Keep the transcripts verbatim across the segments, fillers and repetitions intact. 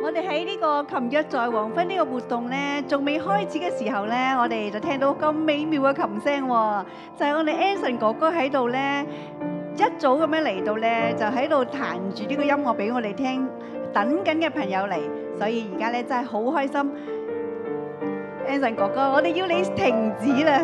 我哋喺呢個琴日在黃昏呢個活動咧，仲未開始嘅時候咧，我哋就聽到咁美妙嘅琴聲喎，就係我哋 Anson 哥哥喺度咧，一早咁樣嚟到咧，就喺度彈住呢個音樂俾我哋聽，等緊嘅朋友嚟，所以而家咧真係好開心。Anson 哥哥，我哋要你停止啦！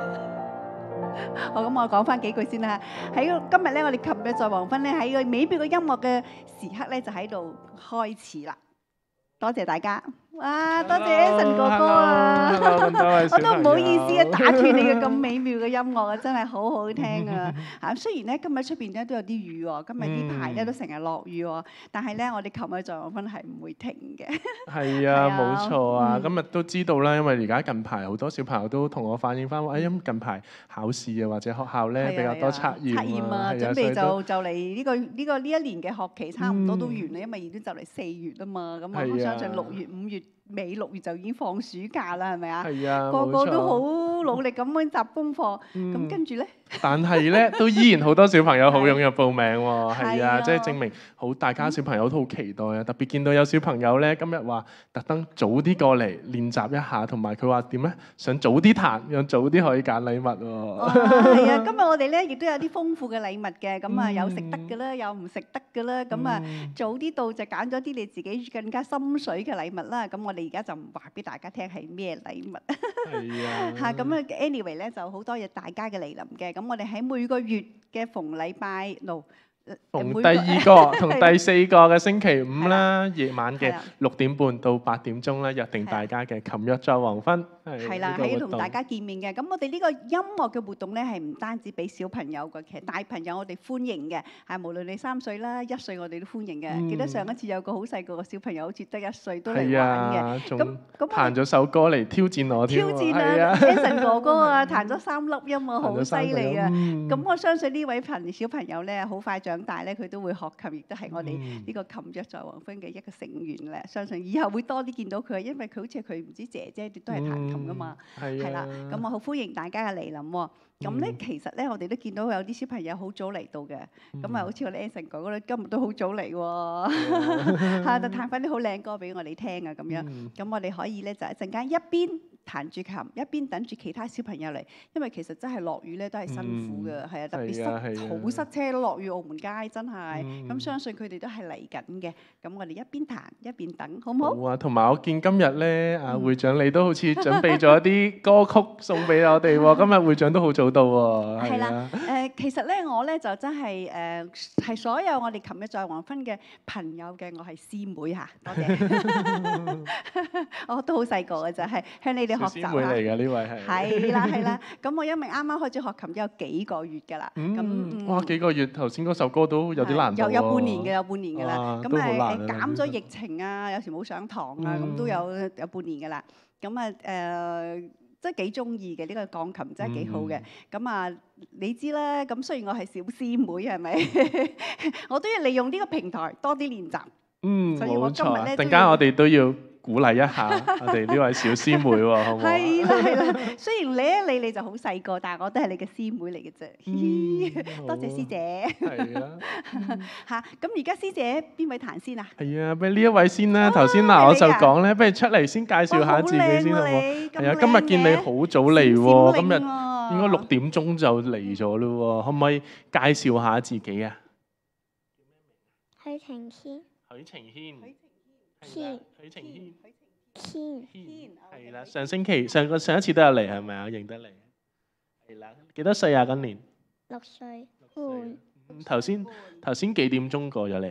好，咁我講翻幾句先啦。喺今日咧，我哋琴日在黃昏咧，喺個美妙嘅音樂嘅時刻咧，就喺度開始啦。多謝大家，哇！多謝 Anson 哥哥啊，我都唔好意思啊，打斷你嘅咁美妙嘅音樂啊，真係好好聽啊！嚇，雖然咧今日出邊咧都有啲雨喎，今日呢排咧都成日落雨喎，但係咧我哋琴日在黃昏係唔會停嘅。 係啊，冇錯啊！今日都知道啦，因為而家近排好多小朋友都同我反映翻話，哎呀近排考試啊，或者學校咧比較多測驗測驗啊，準備就就嚟呢個呢個呢一年嘅學期差唔多都完啦，因為已經就嚟四月啊嘛，咁我相信六月五月尾六月就已經放暑假啦，係咪啊？ 係啊， 個個都好努力咁樣集功課，咁跟住咧， 但係咧都依然好多小朋友好踴躍報名喎，係啊，即係證明好大家小朋友都好期待啊！特別見到有小朋友咧，今日話特登早啲過嚟練習一下，同埋佢話點咧？想早啲彈，讓早啲可以揀禮物喎。 係啊，今日我哋咧亦都有啲豐富嘅禮物嘅，咁啊有食得嘅啦，有唔食得嘅啦，咁啊早啲到就揀咗啲你自己更加心水嘅禮物啦。咁我哋而家就唔話俾大家聽係咩禮物。 係啊。 嚇咁啊 ，anyway 咧就好多謝大家嘅嚟臨嘅。咁我哋喺每個月嘅逢禮拜六， 逢第二個同第四個嘅星期五啦，夜晚嘅六點半到八點鐘咧，約定大家嘅琴日在黃昏。 係啦，係要同大家見面嘅。咁我哋呢個音樂嘅活動咧，係唔單止俾小朋友嘅，其實大朋友我哋歡迎嘅。係無論你三歲啦、一歲，我哋都歡迎嘅。記得上一次有個好細個嘅小朋友，好似得一歲都嚟玩嘅。咁咁彈咗首歌嚟挑戰我添。 挑戰啊 Anson 哥哥啊，彈咗三粒音啊，好犀利啊！咁我相信呢位朋小朋友咧，好快長大咧，佢都會學琴，亦都係我哋呢個琴日在黃昏嘅一個成員咧。相信以後會多啲見到佢，因為佢好似佢唔知姐姐都係彈琴噶嘛，係啦。咁我好歡迎大家嘅嚟臨喎。咁咧其實咧，我哋都見到有啲小朋友好早嚟到嘅。咁啊，好似我哋 Anson 哥哥咧，今日都好早嚟喎，嚇就彈翻啲好靚歌俾我哋聽啊咁樣。咁我哋可以咧就一陣間一邊彈住琴，一邊等住其他小朋友嚟，因為其實真係落雨咧都係辛苦嘅，係啊，特別塞好塞車咯，落雨澳門街真係。咁相信佢哋都係嚟緊嘅。咁我哋一邊彈一邊等，好唔好？ 好啊，同埋我見今日咧，啊會長你都好似準備咗啲歌曲送俾我哋喎。今日會長都好早到喎。 係啦，誒其實咧我咧就真係誒係所有我哋琴日在黃昏嘅朋友嘅，我係師妹嚇，多謝。我都好細個嘅就係向你哋學習嚇。師妹嚟嘅呢位係。 係啦係啦，咁我因為啱啱開始學琴都有幾個月㗎啦。 咁哇幾個月，頭先嗰首歌都有啲難度喎。 有有半年嘅，有半年㗎啦。咁誒減咗疫情啊，有時冇上堂啊，咁都有有半年㗎啦。咁啊誒。即係幾中意嘅呢個鋼琴真係幾好嘅，咁啊你知啦，咁雖然我係小師妹係咪？我都要利用呢個平台多啲練習。 嗯， 所以我今日咧陣間我哋都要鼓勵一下我哋呢位小師妹喎，好唔好？ 係啦係啦，雖然你一你你就好細個，但係我都係你嘅師妹嚟嘅啫。多謝師姐。係啦。嚇，咁而家師姐邊位彈先啊？ 係啊，不如呢一位先啦。頭先嗱我就講咧，不如出嚟先介紹下自己先好冇？係啊，今日見你好早嚟喎，今日應該六點鐘就嚟咗咯喎，可唔可以介紹下自己啊？ 許晴軒。 許晴軒。 軒。 許晴軒。 軒。 軒。係啦，上星期上個上一次都有嚟係咪啊？認得你。係啦，幾多歲啊？今年？ 六歲半。 頭先頭先幾點鐘過咗嚟？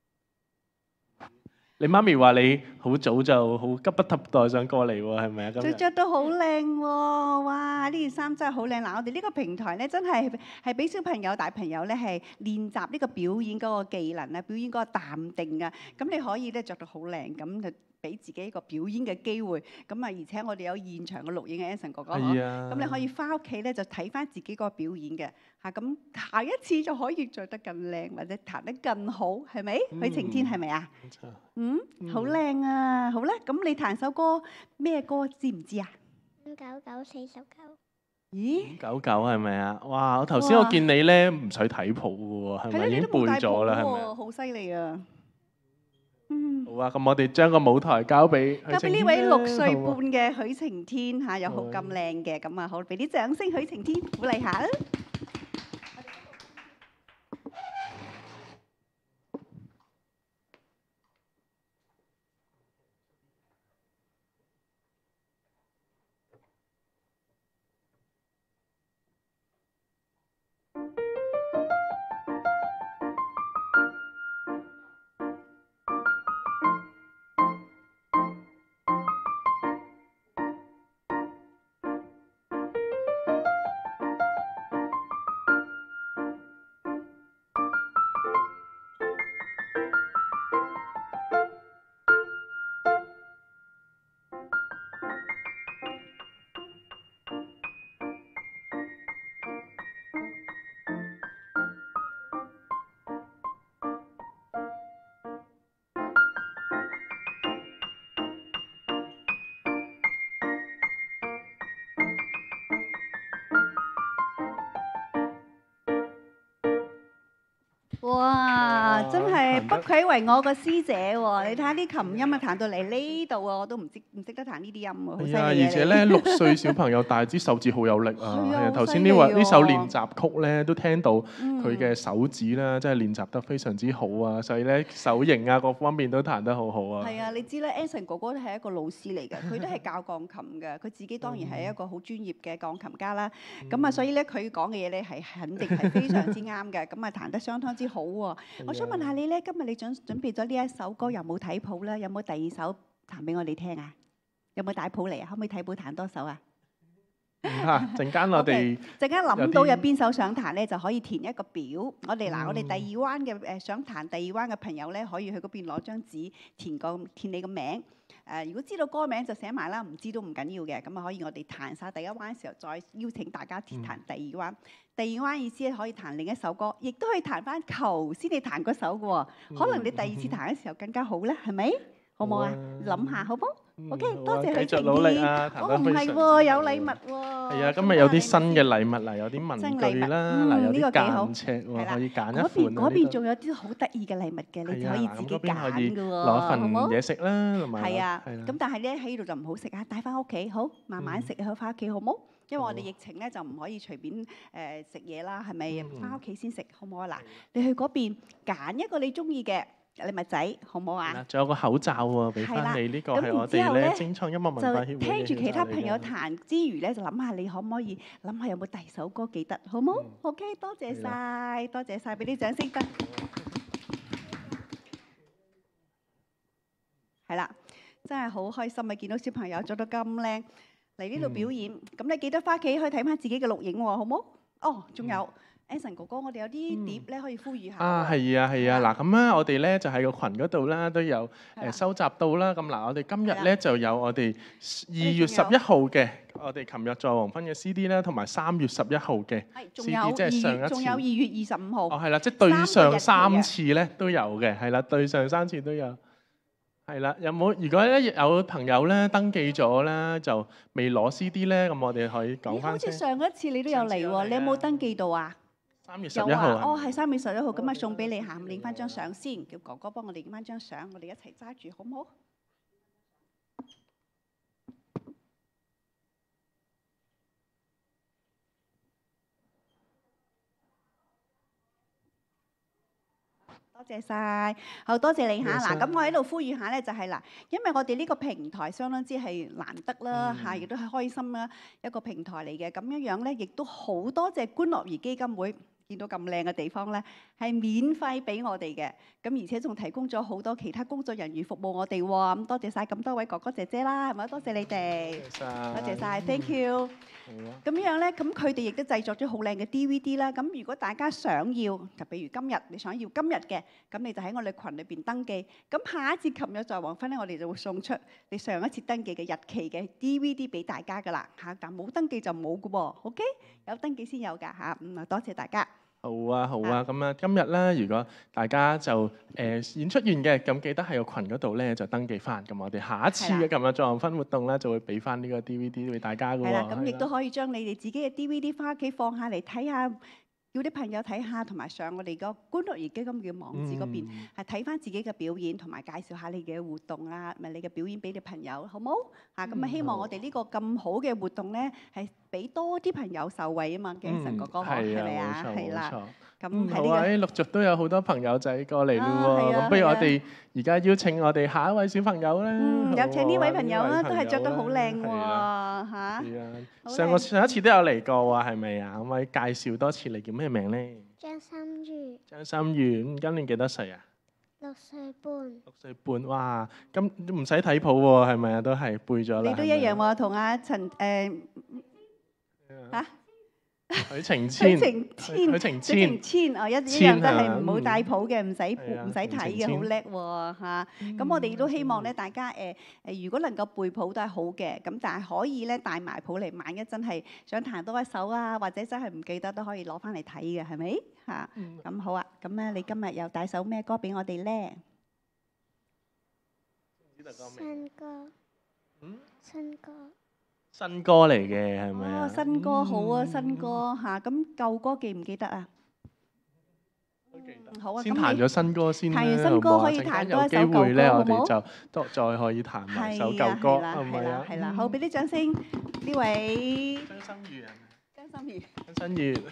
你媽咪話你好早就好急不及待想過嚟喎，係咪啊？ 著著到好靚喎！哇！呢件衫真係好靚。嗱，我哋呢個平台咧，真係係俾小朋友、大朋友咧係練習呢個表演嗰個技能啊，表演嗰個淡定啊。咁你可以咧著到好靚，咁就俾自己一個表演嘅機會。咁啊，而且我哋有現場嘅錄影嘅 Anson 哥哥，咁你可以翻屋企咧就睇翻自己個表演嘅嚇。咁下一次就可以著得更靚，或者彈得更好，係咪？許晴軒係咪啊？冇錯。嗯，好靚啊！好啦，咁你彈首歌咩歌知唔知啊？ 五九九四十九。 咦？ 五九九係咪啊？哇！我頭先我見你咧唔使睇譜嘅喎，係咪已經背咗啦？係咪？ 好犀利啊！嗯。 嗯， 好啊，咁我哋將個舞台交俾交俾呢位六歲半好唔好嘅許晴天嚇，又好咁靚嘅，咁啊好，俾啲掌聲許晴天鼓勵下啦。哇！真係不愧為我個師姐喎！你睇下啲琴音啊，彈到嚟呢度啊，我都唔識唔識得彈呢啲音喎，好犀利係啊！ 啊！ 而且咧，六歲小朋友，但係支手指好有力啊！ 係啊係啊，頭先好犀利呢位呢首喎練習曲咧，都聽到嗯佢嘅手指啦，真係練習得非常之好啊！所以咧，手型啊各方面都彈得好好啊！ 係啊，你知咧，Anson 哥哥都係一個老師嚟嘅，佢都係教鋼琴嘅，佢自己當然係一個好專業嘅鋼琴家啦。咁啊，所以咧佢講嘅嘢咧係肯定係非常之啱嘅，咁啊彈得相當之好喎。我想問下你咧，今日你準準備咗呢一首歌，有冇睇譜咧？有冇第二首彈俾我哋聽啊？有冇帶譜嚟啊？可唔可以睇譜彈多首啊？ 嚇！陣間我哋陣間諗到有邊首想彈咧，就可以填一個表。我哋嗱，我哋第二彎嘅誒想彈第二彎嘅朋友咧，可以去嗰邊攞張紙填個填你個名。誒，如果知道歌名就寫埋啦，唔知都唔緊要嘅。咁啊，可以我哋彈晒第一彎嘅時候，再邀請大家填彈第二彎。第二彎意思咧，可以彈另一首歌，亦都可以彈翻頭先你彈嗰首嘅喎。可能你第二次彈嘅時候更加好咧，係咪？好唔好啊？諗下好唔好？OK，多謝許晴天。哦，唔係喎，有禮物喎。 係啊，今日有啲新嘅禮物啦，有啲文具啦，嗱有啲間尺喎，可以揀一款。 嗰邊嗰邊仲有啲好得意嘅禮物嘅，你可以自己揀嘅喎， 攞份嘢食啦，同埋係啊，咁但係咧喺呢度就唔好食啊，帶翻屋企好，慢慢食去翻屋企好唔好？因為我哋疫情咧就唔可以隨便誒食嘢啦，係咪？翻屋企先食好唔好啊？嗱，你去嗰邊揀一個你中意嘅禮物仔，好唔好啊？ 仲有個口罩喎，俾翻你，呢個係我哋咧精創音樂文化協會嘅。 就聽住其他朋友彈之餘咧，就諗下你可唔可以諗下有冇第二首歌記得，好唔好？OK，多謝晒，多謝晒，俾啲掌聲得。係啦，真係好開心啊！見到小朋友做到咁靚嚟呢度表演，咁你記得翻屋企可以睇翻自己嘅錄影喎，好唔好？哦，仲有。Anson 哥哥，我哋有啲碟咧可以呼籲下。 啊，係啊，係啊，嗱咁啊，我哋咧就喺個群嗰度啦，都有誒收集到啦。咁嗱，我哋今日咧就有我哋二月十一號嘅，我哋琴日在黃昏嘅 C D 啦，同埋三月十一號嘅 C D，即係上一次。 仲有二月二十五號。 哦，係啦，即係對上三次咧都有嘅，係啦，對上三次都有。係啦，有冇？如果咧有朋友咧登記咗咧，就未攞 C D 咧，咁我哋可以講翻。 好似上一次你都有嚟喎，你有冇登記到啊？ 三月十一號啊！ 哦，係三月十一號，咁啊送俾你嚇，影翻張相先，叫哥哥幫我哋影翻張相，我哋一齊揸住，好唔好？多謝晒，好多謝你嚇。嗱，咁我喺度呼籲下咧，就係嗱，因為我哋呢個平台相當之係難得啦嚇，亦都係開心啦一個平台嚟嘅。咁樣樣咧，亦都好多謝觀樂兒基金會。見到咁靚嘅地方咧，係免費俾我哋嘅，咁而且仲提供咗好多其他工作人員服務我哋喎，咁多謝晒咁多位哥哥姐姐啦，係咪？多謝你哋，多謝晒 thank you。咁樣咧，咁佢哋亦都製作咗好靚嘅 D V D 啦。咁如果大家想要，就譬如今日你想要今日嘅，咁你就喺我哋群裏邊登記。咁下一節琴日在黃昏咧，我哋就會送出你上一次登記嘅日期嘅 D V D 俾大家噶啦嚇。但冇登記就冇噶喎 ，OK？有登記先有㗎嚇。嗯啊，多謝大家。 好啊，好啊，咁啊，今日咧，如果大家就誒、呃、演出完嘅，咁記得喺個群嗰度咧就登記翻，咁我哋下一次嘅琴日在黃昏活動咧就會俾翻呢個 D V D 俾大家嘅喎。 係啦，咁亦都可以將你哋自己嘅 D V D 翻屋企放下嚟睇下，叫叫啲朋友睇下，同埋上我哋個觀樂兒基金嘅網址嗰邊，係睇翻自己嘅表演，同埋介紹下你嘅活動啊，咪你嘅表演俾你朋友，好冇？嚇咁啊！希望我哋呢個咁好嘅活動咧，係俾多啲朋友受惠啊嘛，嘅神哥哥係咪啊？係啦，咁好啊！陸續都有好多朋友仔過嚟咯喎，咁不如我哋而家邀請我哋下一位小朋友咧， 有請呢位朋友啦，都係着得好靚喎嚇。 上個上一次都有嚟過喎，係咪啊？可唔可以介紹多次你叫咩名咧？ 張心如。 張心如，今年幾多歲啊？ 六歲半。 六歲半，哇！咁唔使睇譜喎，係咪啊？都係背咗啦。 你都一樣喎，同阿陳誒嚇。 許晴千， 許晴千， 許晴千，哦一一樣都係冇帶譜嘅，唔使唔使睇嘅，好叻喎嚇！咁我哋亦都希望咧，大家誒誒，如果能夠背譜都係好嘅，咁但係可以咧帶埋譜嚟，萬一真係想彈多一首啊，或者真係唔記得都可以攞翻嚟睇嘅，係咪嚇？咁好啊！咁咧，你今日又帶首咩歌俾我哋咧？ 新歌。嗯？新歌。 新歌嚟嘅係咪啊？ 哦，新歌好啊，新歌嚇。咁舊歌記唔記得啊？ 都記得。 好啊， 先彈咗新歌先啦， 彈完新歌可以彈多一首舊歌，好冇？有機會咧，我哋就都再可以彈埋首舊歌，係咪啊？ 係啦，好，俾啲掌聲呢位張心如啊！ 張心如。 張心如。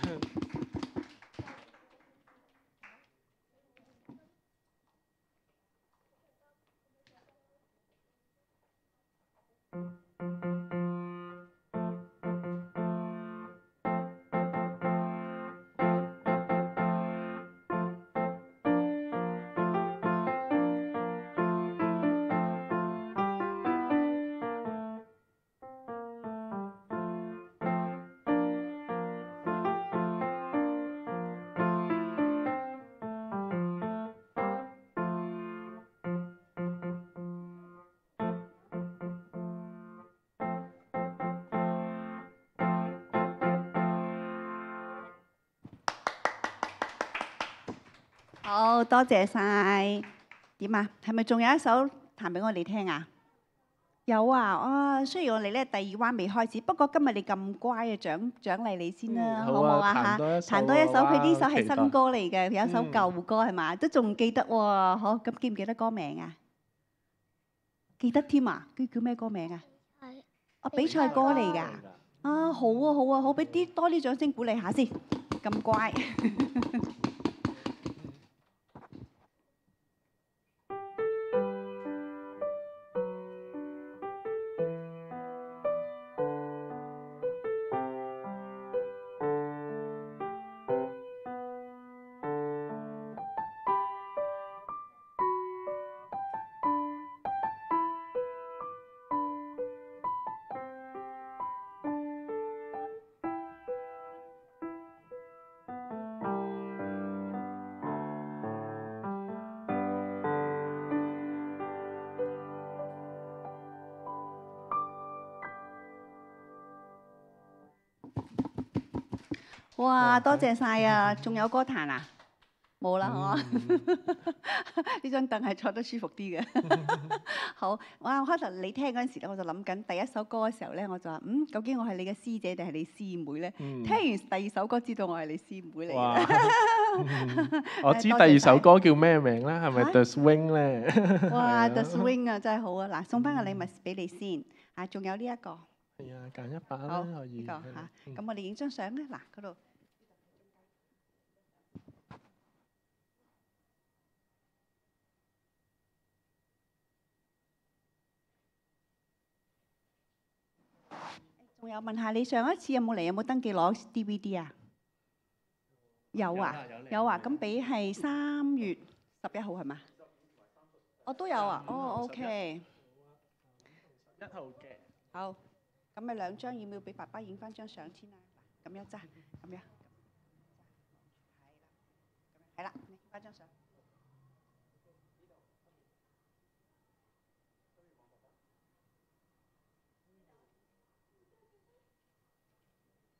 好多謝晒。點啊？係咪仲有一首彈俾我哋聽啊？有啊！啊，雖然我哋咧第二彎未開始，不過今日你咁乖啊，獎獎勵你先啦，好唔好啊？嚇，彈多一首，佢呢首係新歌嚟嘅，有一首舊歌係嘛？都仲記得喎，好，咁記唔記得歌名啊？記得添啊！佢叫咩歌名啊？係。哦，比賽歌嚟㗎。啊，好啊，好啊，好，俾啲多啲掌聲鼓勵下先，咁乖。哇！多謝晒啊！仲有歌彈啊？冇啦，係嘛？呢張凳係坐得舒服啲嘅。好，哇！開頭你聽嗰陣時咧，我就諗緊第一首歌嘅時候咧，我就話：嗯，究竟我係你嘅師姐定係你師妹咧？聽完第二首歌，知道我係你師妹嚟嘅。 我知第二首歌叫咩名咧？係咪 The Swing 咧？ 哇！The Swing 啊，真係好啊！嗱，送翻個禮物俾你先。啊，仲有呢一個。 係啊，揀一把啦，可以。 呢個嚇，咁我哋影張相咧。嗱，嗰度。仲有問下你上一次有冇嚟？有冇登記攞 D V D 啊？有啊，有啊。咁俾係三月十一號係嘛？我都有啊。哦 ，OK。 一號嘅。 好。咁咪兩張，要唔要俾爸爸影翻張相先啊？嗱，咁樣揸，咁樣。係啦，你影翻張相。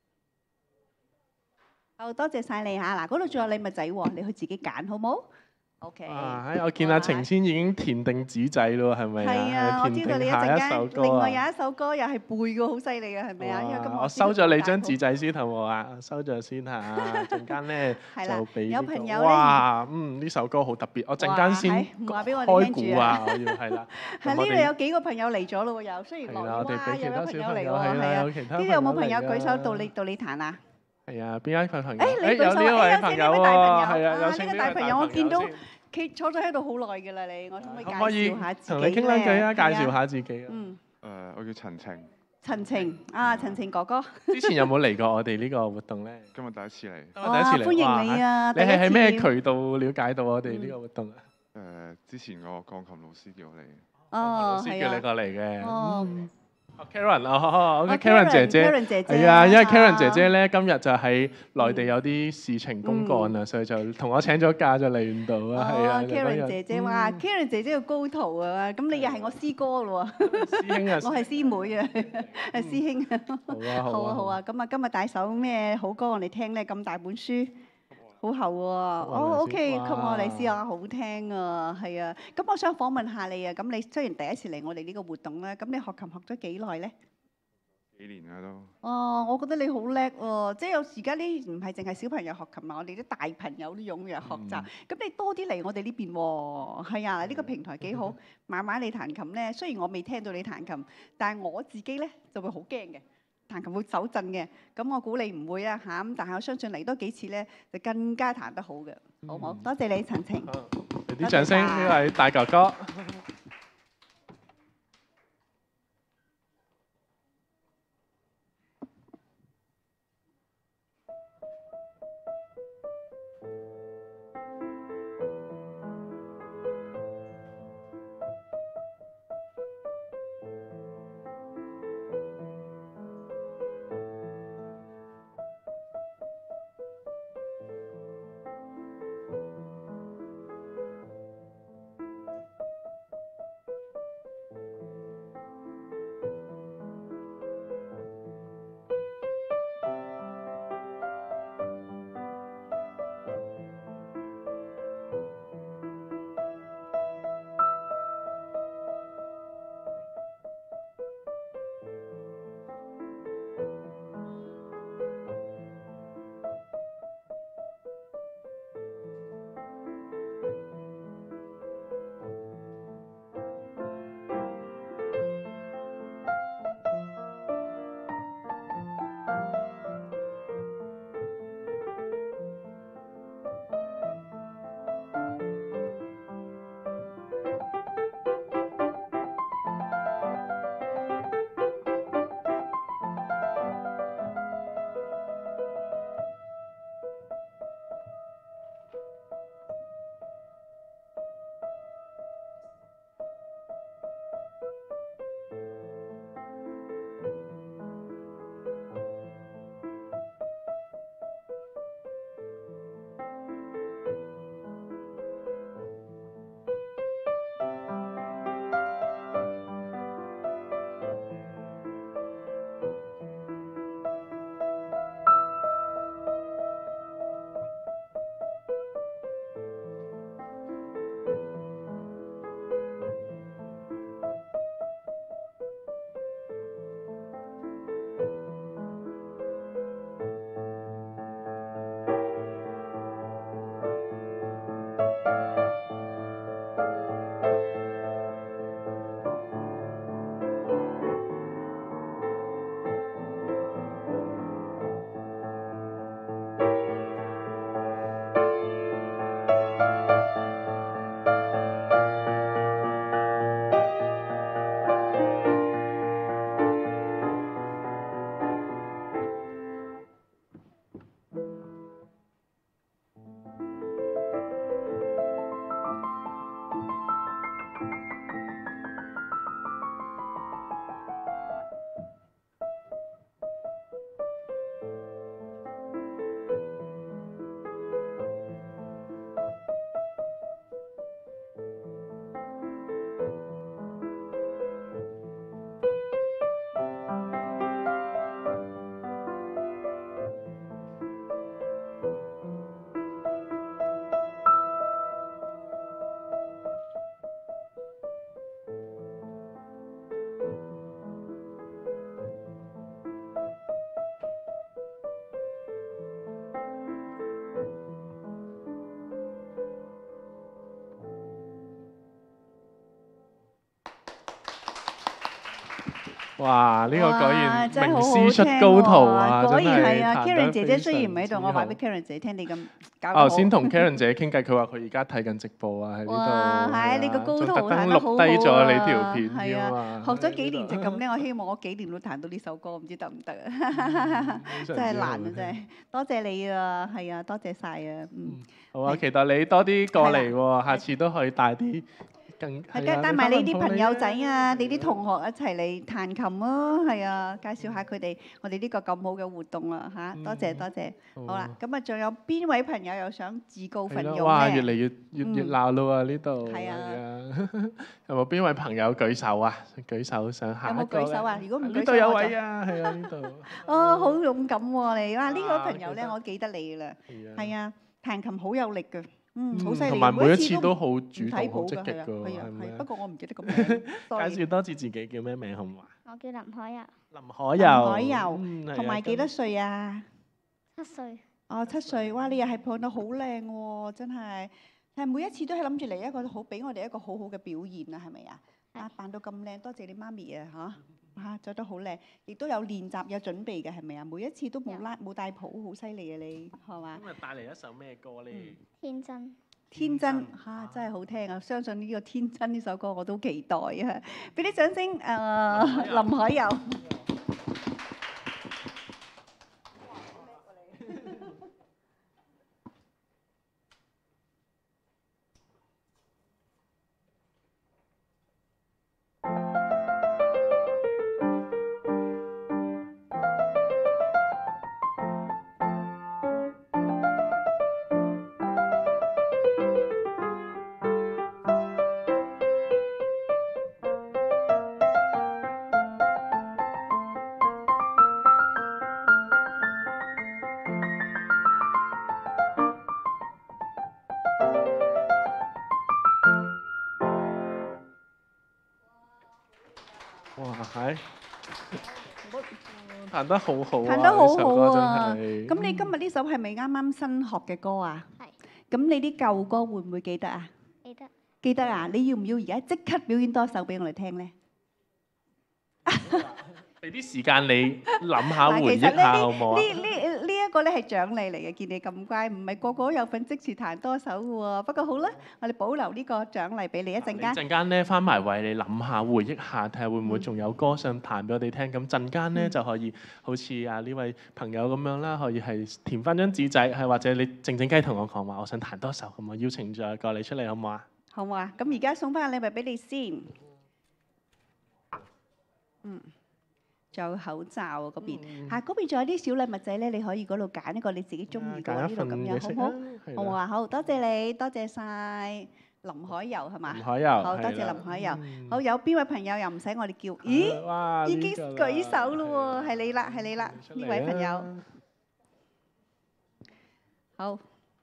好多謝晒你嚇！嗱，嗰度仲有禮物仔喎，你去自己揀好冇？ OK。 啊！我見阿晴先已經填定紙仔咯，係咪啊？ 係啊，我知道你一陣間另外有一首歌又係背嘅，好犀利嘅，係咪啊？因為今日我收咗你張紙仔先好冇啊？收咗先嚇，陣間咧就俾有朋友哇，嗯，呢首歌好特別，我陣間先話俾我哋聽開估啊！我要係啦。 係呢度有幾個朋友嚟咗咯喎，又雖然落雨哇，有個朋友嚟喎，係啊。呢度有冇朋友舉手到你到你彈啊？ 係啊，邊一個朋友？ 誒，你舉手， 有呢位朋友喎，係啊，有呢個大朋友，我見到佢坐咗喺度好耐嘅啦，你我可唔可以介紹下自己咧？ 同你傾兩句啊，介紹下自己啊。 嗯。 誒，我叫陳晴。 陳晴啊，陳晴哥哥。 之前有冇嚟過我哋呢個活動咧？ 今日第一次嚟。 第一次嚟。 歡迎你啊！ 你係喺咩渠道了解到我哋呢個活動啊？ 誒，之前個鋼琴老師叫我嚟。 哦， 老師叫你過嚟嘅。 哦。 Karen 哦，Karen 姐姐，係啊，因為 Karen 姐姐咧今日就喺內地有啲事情公幹啊，所以就同我請咗假就嚟唔到啊，係啊。 Karen 姐姐話：Karen 姐姐嘅高徒啊，咁你又係我師哥咯喎， 師兄啊， 我係師妹啊，係師兄啊。 好啊， 好啊，好啊，咁啊，今日帶首咩好歌我哋聽咧？咁大本書。好厚喎，哦 OK，給我嚟試下，好聽啊，係啊。咁我想訪問下你啊，咁你雖然第一次嚟我哋呢個活動咧，咁你學琴學咗幾耐咧？ 幾年啦都。 哦，我覺得你好叻喎，即係有時間呢唔係淨係小朋友學琴啊，我哋啲大朋友都踴躍學習。咁你多啲嚟我哋呢邊喎，係啊，呢個平台幾好，慢慢你彈琴咧。雖然我未聽到你彈琴，但係我自己咧就會好驚嘅。彈琴會手震嘅，咁我估你唔會啊嚇，咁但係我相信嚟多幾次咧，就更加彈得好嘅，好唔好？多謝你，陳晴。 俾啲掌聲呢位大哥哥。 哇！呢、這個果然真係名好好師出聽高徒喎啊， 果然係啊真係 ！Karen 姐姐雖然唔喺度， 彈得非常之我話俾好 Karen 姐聽，你咁搞得我好頭先同 Karen 姐傾偈，佢話佢而家睇緊直播啊，喺呢度。 哇！係你個高徒仲特登彈得好好錄低咗你啊條片係啊添啊！ 學咗幾年就咁咧，我希望我幾年都彈到呢首歌，唔知得唔得啊？真係難啊！真係，多謝你啊，係啊，多謝晒啊，嗯。 好啊，期待你多啲過嚟係喎，下次都可以帶啲更係係啊嘅，帶埋你啲朋友仔啊，你啲你同學一齊嚟彈琴咯，係啊，介紹下佢哋我哋呢個咁好嘅活動啊嚇，多謝多謝。好啦，咁啊，仲有邊位朋友又想自告奮勇哇！越嚟咧？ 越越熱鬧咯喎，呢度係啊啊！有冇邊位朋友舉手啊？舉手想下有冇一個舉手啊？如果唔舉呢度有手我就位啊，係啊，呢度。 哦，好勇敢喎你！哇，呢哇個朋友咧， 記得我記得你啦， 係啊係啊，彈琴好有力㗎，嗯，好犀利， 同埋每一次都唔好主動、好睇譜㗎， 積極㗎喎， 係啊， 係咪啊係不過我唔記得個名介 ，sorry。 紹多次自己叫咩名好唔好啊？ 我叫林海啊， 林海林柔， 海柔嗯係啊同埋幾多歲啊？ 七歲。 哦，七歲，哇！你又係唱得好靚喎，真係，係每一次都係諗住嚟一個好，俾我哋一個好好嘅表現啊，係咪啊？啊，扮到咁靚，多謝你媽咪啊，嚇嚇，做得好靚，亦都有練習有準備嘅，係咪啊？每一次都冇拉冇帶譜，好犀利啊你，係嘛？ 今日帶嚟一首咩歌咧？ 天真。 天真嚇，真係好聽啊！相信呢個天真呢首歌我都期待啊！俾啲掌聲，誒，林海柔。 哇，係彈得好好啊！ 彈得好好呢首歌真啊！ 係咁你今日呢首係咪啱啱新學嘅歌啊？ 係。 咁你啲舊歌會唔會記得啊？ 記得。 記得啊！你要唔要而家即刻表演多首俾我哋聽咧？ 俾啲時間你諗下、 嗱， 回憶其實咧下好唔好啊？ 呢呢呢一個咧係獎勵嚟嘅，見你咁乖，唔係個個都有份即時彈多首嘅喎。不過好啦，我哋保留呢個獎勵俾你一陣你間。 陣間咧翻埋位，你諗下、回憶下，睇下會唔會仲有歌想彈俾我哋聽。咁陣間咧就可以好似啊呢位朋友咁樣啦，可以係填翻張紙仔，係或者你靜靜雞同我講話，我想彈多首，咁我邀請咗過嚟出嚟好唔好啊？ 好唔好啊？咁而家送翻個禮物俾你先。嗯。仲有口罩啊嗰邊，嚇嗰邊仲有啲小禮物仔咧，你可以嗰度揀一個你自己中意嘅呢度咁樣，好唔好？好唔好啊？好多謝你，多謝曬林海柔係嘛？ 林海柔， 好多謝林海柔。好，有邊位朋友又唔使我哋叫？咦，已經舉手咯喎，係你啦，係你啦，呢位朋友。好。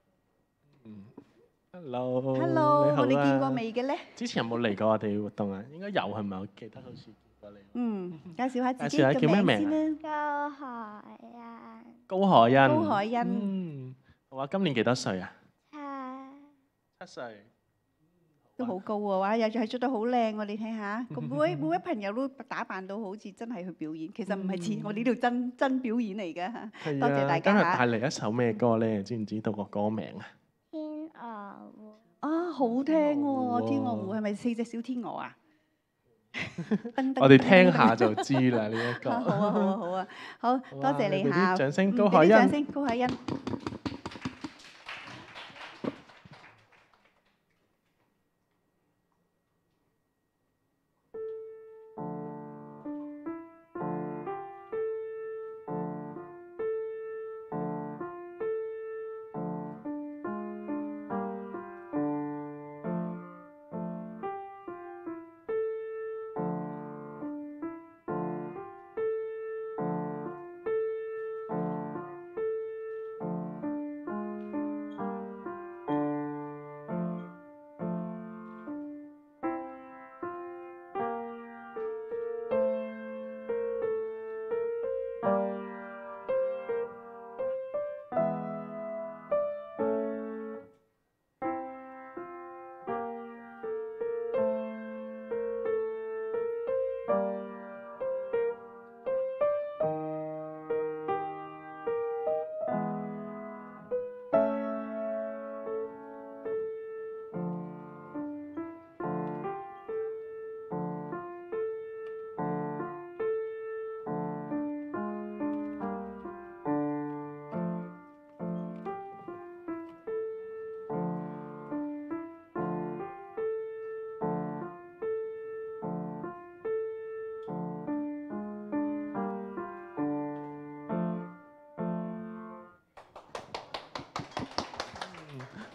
Hello。 Hello，我哋見過未嘅咧？ 之前有冇嚟過我哋活動啊？應該有係咪？我記得好似。 嗯，介紹下自己介紹下叫咩嘅名名先啦。 高海欣。 高海欣。 高海欣。 嗯，好啊，今年幾多歲啊？ 七。 七歲。 都好高喎，哇！又係着得好靚喎，你睇下，咁每位每位朋友都打扮到好似真係去表演，其實唔係似我哋呢度真真表演嚟嘅。多謝大家嚇。 今日帶嚟一首咩歌咧？知唔知道個歌名啊？ 天鵝湖。 啊，好聽喎！天鵝湖係咪四隻小天鵝啊？ 我哋聽下就知啦，呢一個。 好啊好啊好啊，好多謝你嚇。 掌聲，高海欣。 掌聲，高海欣。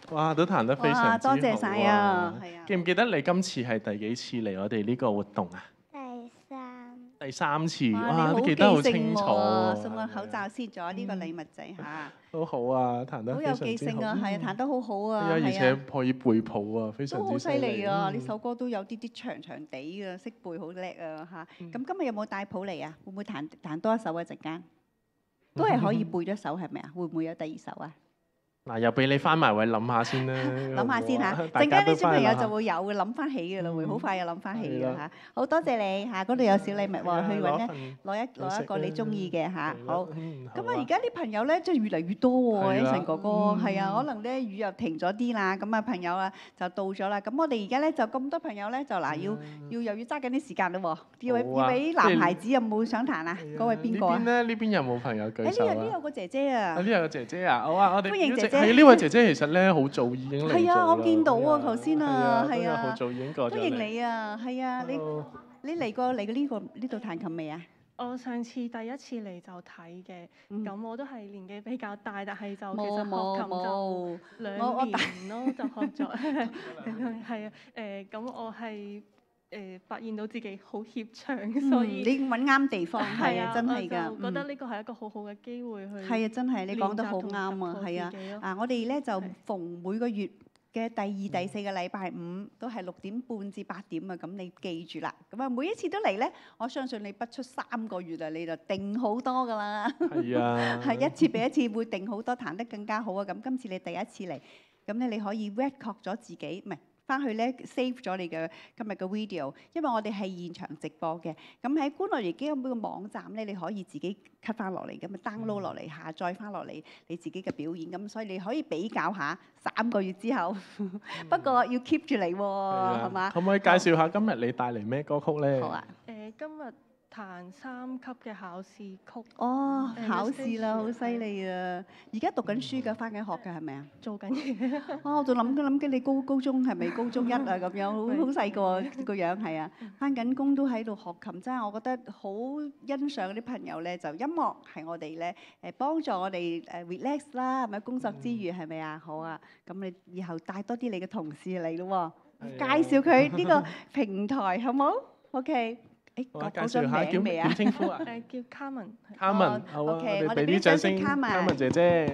哇，都彈得非常之好啊！ 多謝晒啊！係啊！ 記唔記得你今次係第幾次嚟我哋呢個活動啊？ 第三。 第三次， 哇！ 哇，都你記得好好記清楚性喎， 喎。 送個口罩先，仲有呢個禮物仔嚇。 好好啊，彈得好有非常之好。 記性啊，係啊，彈得好好啊， 係啊，而係且啊， 可以背譜啊，非常都好犀之犀利利啊！呢嗯首歌都有啲啲長長地嘅，識背好叻啊嚇。 嗯咁今日有冇帶譜嚟啊？會唔會彈彈多一首啊？陣間都係可以背咗首係咪啊？會唔會有第二首啊？ 嗱，又俾你翻埋位諗下先啦， 諗下先嚇， 大陣間啲小家都返去諗下朋友就會有嘅諗翻起嘅啦，會好快又諗翻起嘅係啦嚇。好多謝你嚇，嗰度有小禮物喎，去揾咧份攞一攞一個你中意嘅嚇。好。 嗯咁啊，而家啲朋友咧，即係越嚟越多喎係啦 ，Anson 哥哥， 嗯係啊，可能咧雨又停咗啲啦，咁啊朋友啊就到咗啦。咁我哋而家咧就咁多朋友咧，就嗱要要又要揸緊啲時間嘞喎。呢位好啊呢位男孩子有冇想彈啊？嗰位邊個啊？ 呢邊咧？呢邊有冇朋友舉手啊？ 誒呢度呢有個姐姐啊啊！呢有個姐姐啊，好啊，我哋歡迎姐姐係呢位姐姐，其實咧好早已經嚟咗係啊，我啦見到啊， 係啊頭先啊， 係啊， 係啊， 好早已經過咗歡迎嚟你啊，係啊，你 Hello 你嚟過嚟過呢個呢度彈琴未啊？ 我上次第一次嚟就睇嘅， 嗯咁我都係年紀比較大，但係就其冇冇實學琴就冇， 兩我我年咯，就學咗。係啊，誒咁我係誒發現到自己好怯場，所以嗯你揾啱地方，係啊，真係㗎， 我就覺得嗯呢個係一個好好嘅機會去係啊，真係你講得好練習同啱啊， 突破係啊自己咯。 啊，我哋咧就係逢每個月嘅第二、第四個禮拜五都係六點半至八點啊，咁你記住啦。咁啊，每一次都嚟咧，我相信你不出三個月啊，你就定好多噶啦。 係啊， 係一次比一次會定好多，彈得更加好啊！咁今次你第一次嚟，咁咧你可以 record 咗自己，唔係翻去咧 save 咗你嘅今日嘅 video，因為我哋係現場直播嘅。咁喺觀樂園基金會嘅網站咧，你可以自己 cut 翻落嚟，咁啊 download 落嚟，下載翻落嚟你自己嘅表演。咁所以你可以比較下三個月之後，不過要 keep 住嚟喎，係嘛？ 可唔可以介紹下今日你帶嚟咩歌曲咧？ 好啊！ 誒今日彈三級嘅考試曲， 哦， 誒考試啦， Anastasia， 好犀利啊！而家讀緊書㗎，翻緊學㗎，係咪啊？ 做緊嘢。 啊！我仲諗緊諗緊你高高中係咪高中一啊咁樣，好好細個個樣係啊，翻緊工都喺度學琴，真係我覺得好欣賞啲朋友咧，就音樂係我哋咧誒幫助我哋誒 relax 啦，係咪工作之餘係咪啊？好啊，咁你以後帶多啲你嘅同事嚟咯喎，介紹佢呢個平台好冇？OK，誒好啊， 講介紹下叫咗名未啊點？稱呼啊誒叫 Carmen，係 ？Carmen，好啊，我 OK， 哋俾我哋俾啲啲掌聲掌聲 Carmen Carmen 姐姐。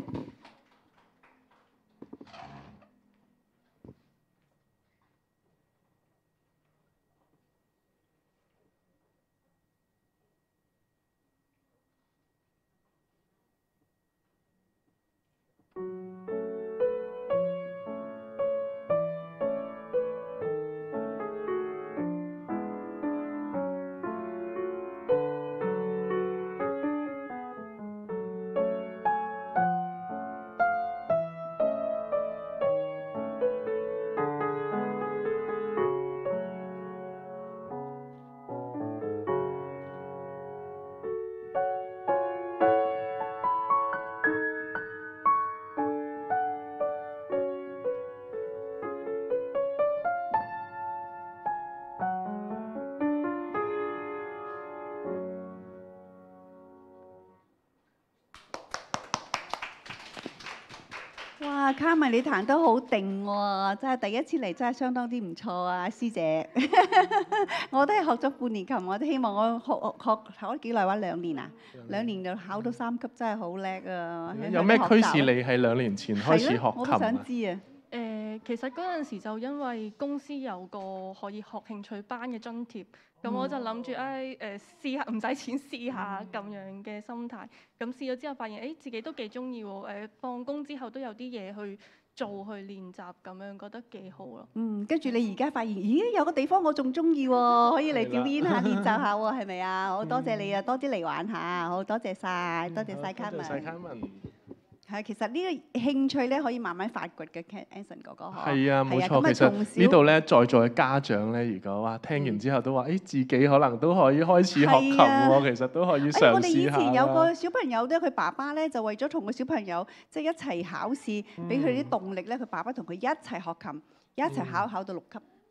哇，Carmen 你彈得好定喎，真係第一次嚟，真係相當啲唔錯啊，師姐。我都係學咗半年琴，我都希望我學學學咗幾耐話兩年啊，兩年就考到三級，真係好叻啊！ 有咩驅使你喺兩年前開始學係咯我都想琴啊？ 知啊。 誒、其實嗰陣時就因為公司有個可以學興趣班嘅津貼，咁我就諗住誒誒試下唔使錢試下咁樣嘅心態。咁試咗之後發現誒、自己都幾中意喎。誒、放工之後都有啲嘢去做去練習咁樣，覺得幾好咯。 嗯，跟住你而家發現，咦有個地方我仲中意喎，可以嚟表演下、練習下喎，係咪啊？好多謝你啊，多啲嚟玩下，好多謝晒，多謝晒多謝晒 Carmen。 Carmen。 係，其實呢個興趣咧可以慢慢發掘嘅，Anson 哥哥。 係啊，冇係啊錯。其咁啊從小實呢度咧，在座嘅家長咧，如果話聽完之後都話，誒自己可能都可以開始學琴係啊喎，其實都可以誒，我嘗哋以試下前有個啦。 小朋友咧，佢爸爸咧就為咗同個小朋友即係一齊考試，俾佢啲動力咧，佢爸爸同佢一齊學琴，一齊考考到六級。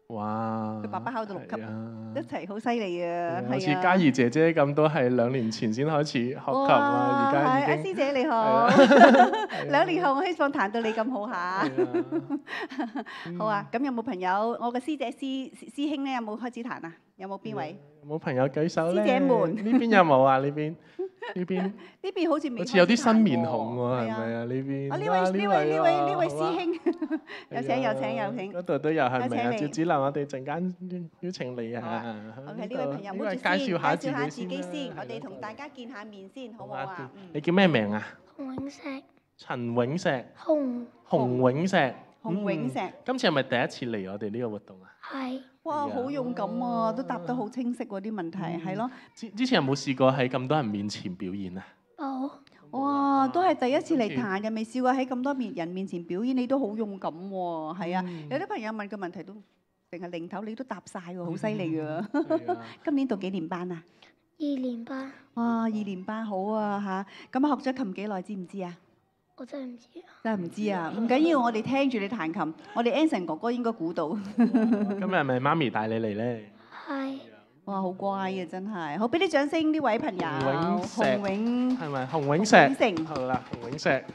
哇！ 佢爸爸考到六級， 係啊一齊好犀利啊！ 好似係啊嘉怡姐姐咁，都係兩年前先開始學琴啊，而家係阿已經師姐你好， 係啊兩年後我希望彈到你咁好下。 係啊好啊，咁有冇朋友？我嘅師姐師師兄咧有冇開始彈啊？有冇邊位？ 有冇朋友舉手咧？ 師姐們呢邊有冇啊？呢邊呢邊呢邊好似未好似有啲新面開始彈孔喎，係係啊咪啊？呢邊啊呢哇位呢位呢位呢位啊好啊師兄，有請有請有請。 嗰度都有係咪啊？ 有請你趙子琳，我哋陣間邀請你啊好啊。OK，呢呢度位朋友， 呢位唔好住先， 介紹下介紹下自自己先己先， 啦我哋同大家見下面先，好唔好啊啊？嗯你叫咩名啊？ 洪永石， 陳永石， 洪洪永石。 洪永石嗯今次係咪第一次嚟我哋呢個活動啊？ 係哇， 係啊好勇敢啊，都答得好清晰喎啲問題，係咯。 之之前有冇試過喺咁多人面前表演啊？ 冇哇，都係第一次嚟彈嘅，未試過喺咁多面人面前表演，你都好勇敢喎，係啊。有啲朋友問嘅問題都淨係零頭，你都答晒喎，好犀利啊！ 係啊今年讀幾年班啊？ 二年班， 哇，二年班好啊嚇！咁學咗琴幾耐，知唔知啊？ 我真係唔知啊。 真係唔知啊！唔緊要，我哋聽住你彈琴，我哋 Anson 哥哥應該估到。 今日係咪媽咪帶你嚟咧？ 係哇，好乖啊，真係！好，俾啲掌聲呢位朋友， 洪永石洪永係咪洪永石？ 洪永城好啦，洪永石。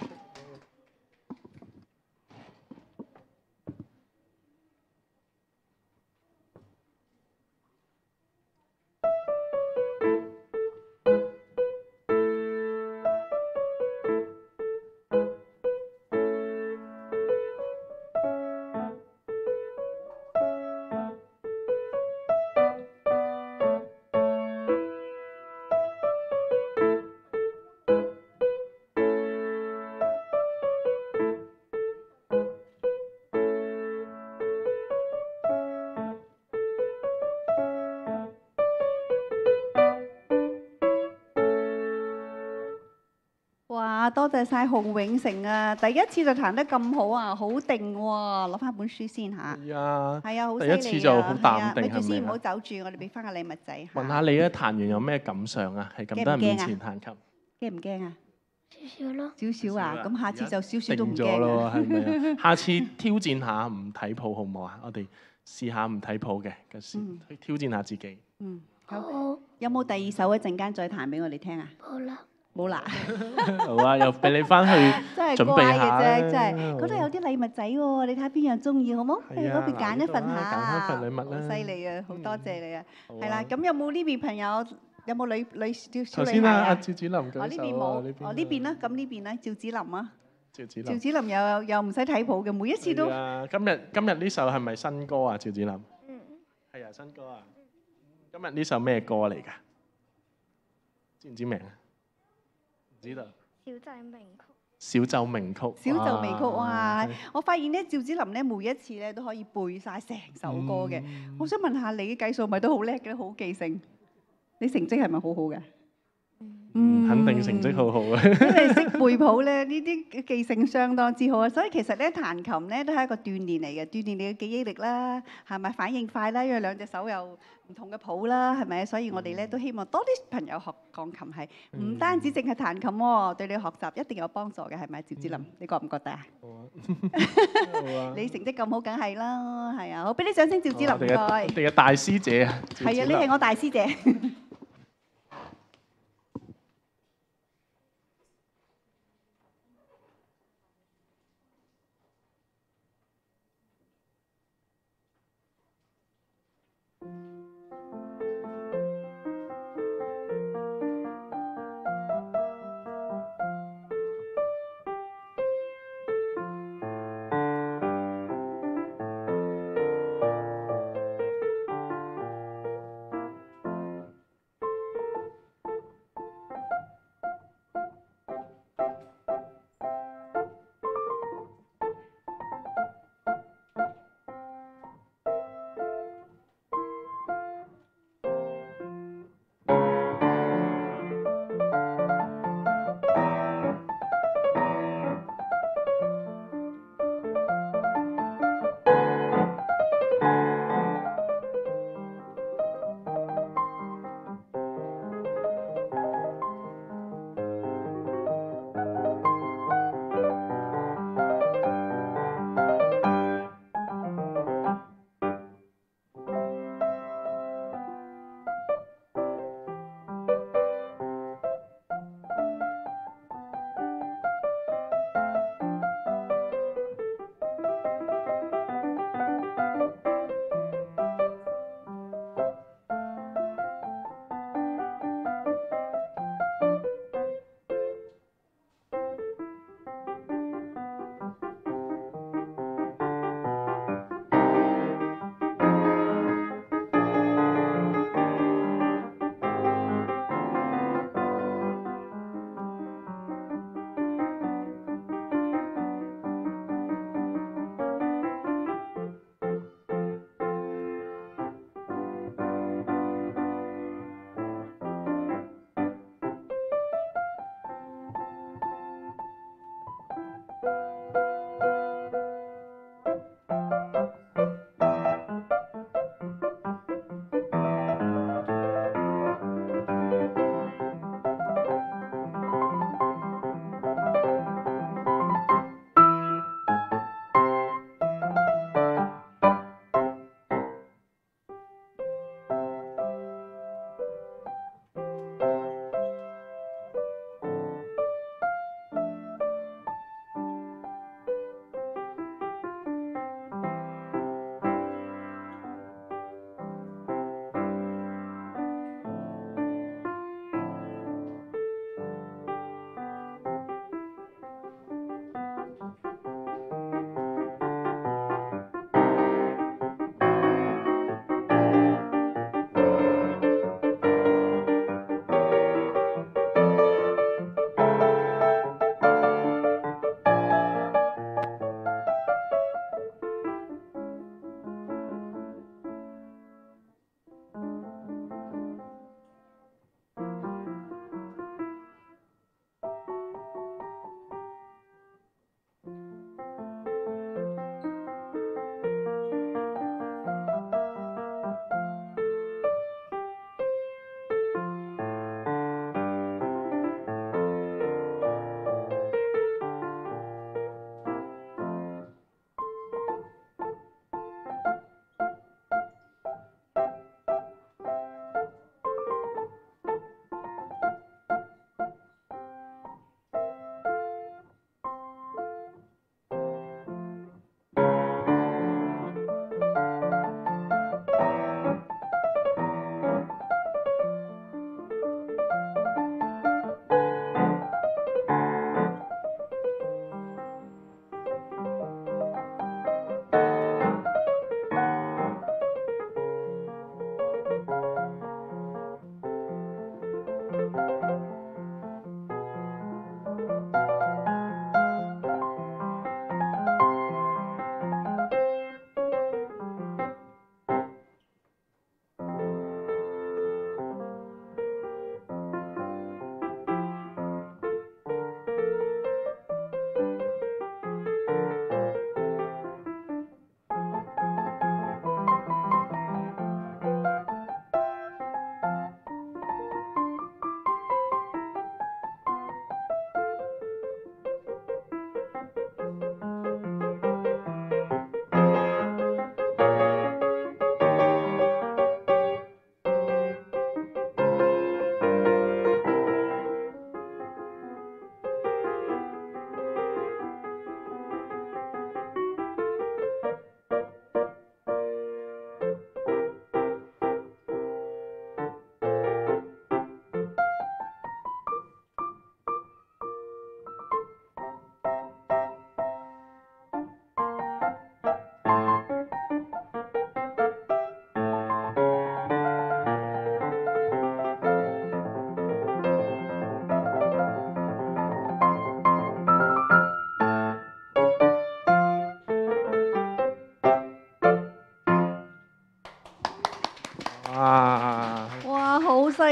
哇！多謝晒洪永城啊！第一次就彈得咁好啊，好定喎！攞翻本書先嚇。 係啊， 係啊，好犀第一利啊！ 次就好淡定係啊咪住先， 係咪啊唔好走住，我哋俾翻個禮物仔。 問下你咧，彈完有咩感想啊？喺咁多人面前彈琴， 驚唔驚啊？ 少少咯。 少少啊！咁下次就少少定都唔驚咗咯， 啊！ 係咪啊？下次挑戰下唔睇譜好唔好啊？我哋試下唔睇譜嘅嘅時嗯， 去挑戰下自己。 嗯，好。 好， 有冇第二首一陣間再彈俾我哋聽啊？ 好啦。 冇啦， 好啊，又俾你翻去真係準備乖嘅下啫，真啦係。嗰度有啲禮物仔喎，你睇下邊樣中意好冇？喺係啊嗰邊揀一份嗱呢度下。 啊揀一份禮物啦好犀利啊！好多謝你啊！ 好啊係啦，咁有冇呢邊朋友有冇女女小小頭先啊， 女孩啊？ 阿趙子琳哦舉手啊， 呢邊冇， 呢邊哦呢邊啦，咁呢邊咧，趙子琳啊， 趙子琳。 趙子琳又又唔使睇譜嘅，每一次都係啊，今日今日呢首係咪新歌啊？趙子琳。 嗯。 係啊，新歌啊。今日呢首咩歌嚟㗎？知唔知名啊？唔知道。 小製名曲。 小奏鳴曲。 小奏鳴曲哇係！ 我發現咧，趙子琳咧每一次咧都可以背晒成首歌嘅。 嗯我想問下你計數咪都好叻嘅，好記性。你成績係咪好好嘅？ 嗯，肯定成績好好啊！ 因為識背譜咧，呢啲記性相當之好啊。所以其實咧，彈琴咧都係一個鍛鍊嚟嘅，鍛鍊你嘅記憶力啦，係咪反應快啦？因為兩隻手有唔同嘅譜啦，係咪？所以我哋咧都希望多啲朋友學鋼琴，係唔單止淨係彈琴喎，對你學習一定有幫助嘅，係咪？趙子琳，你覺唔覺得啊？ 好啊，好啊。 你成績咁好，梗係啦，係啊！好，俾啲掌聲，趙子琳唔我哋嘅我該。 哋嘅大師姐啊，趙係啊， 子琳你係我大師姐。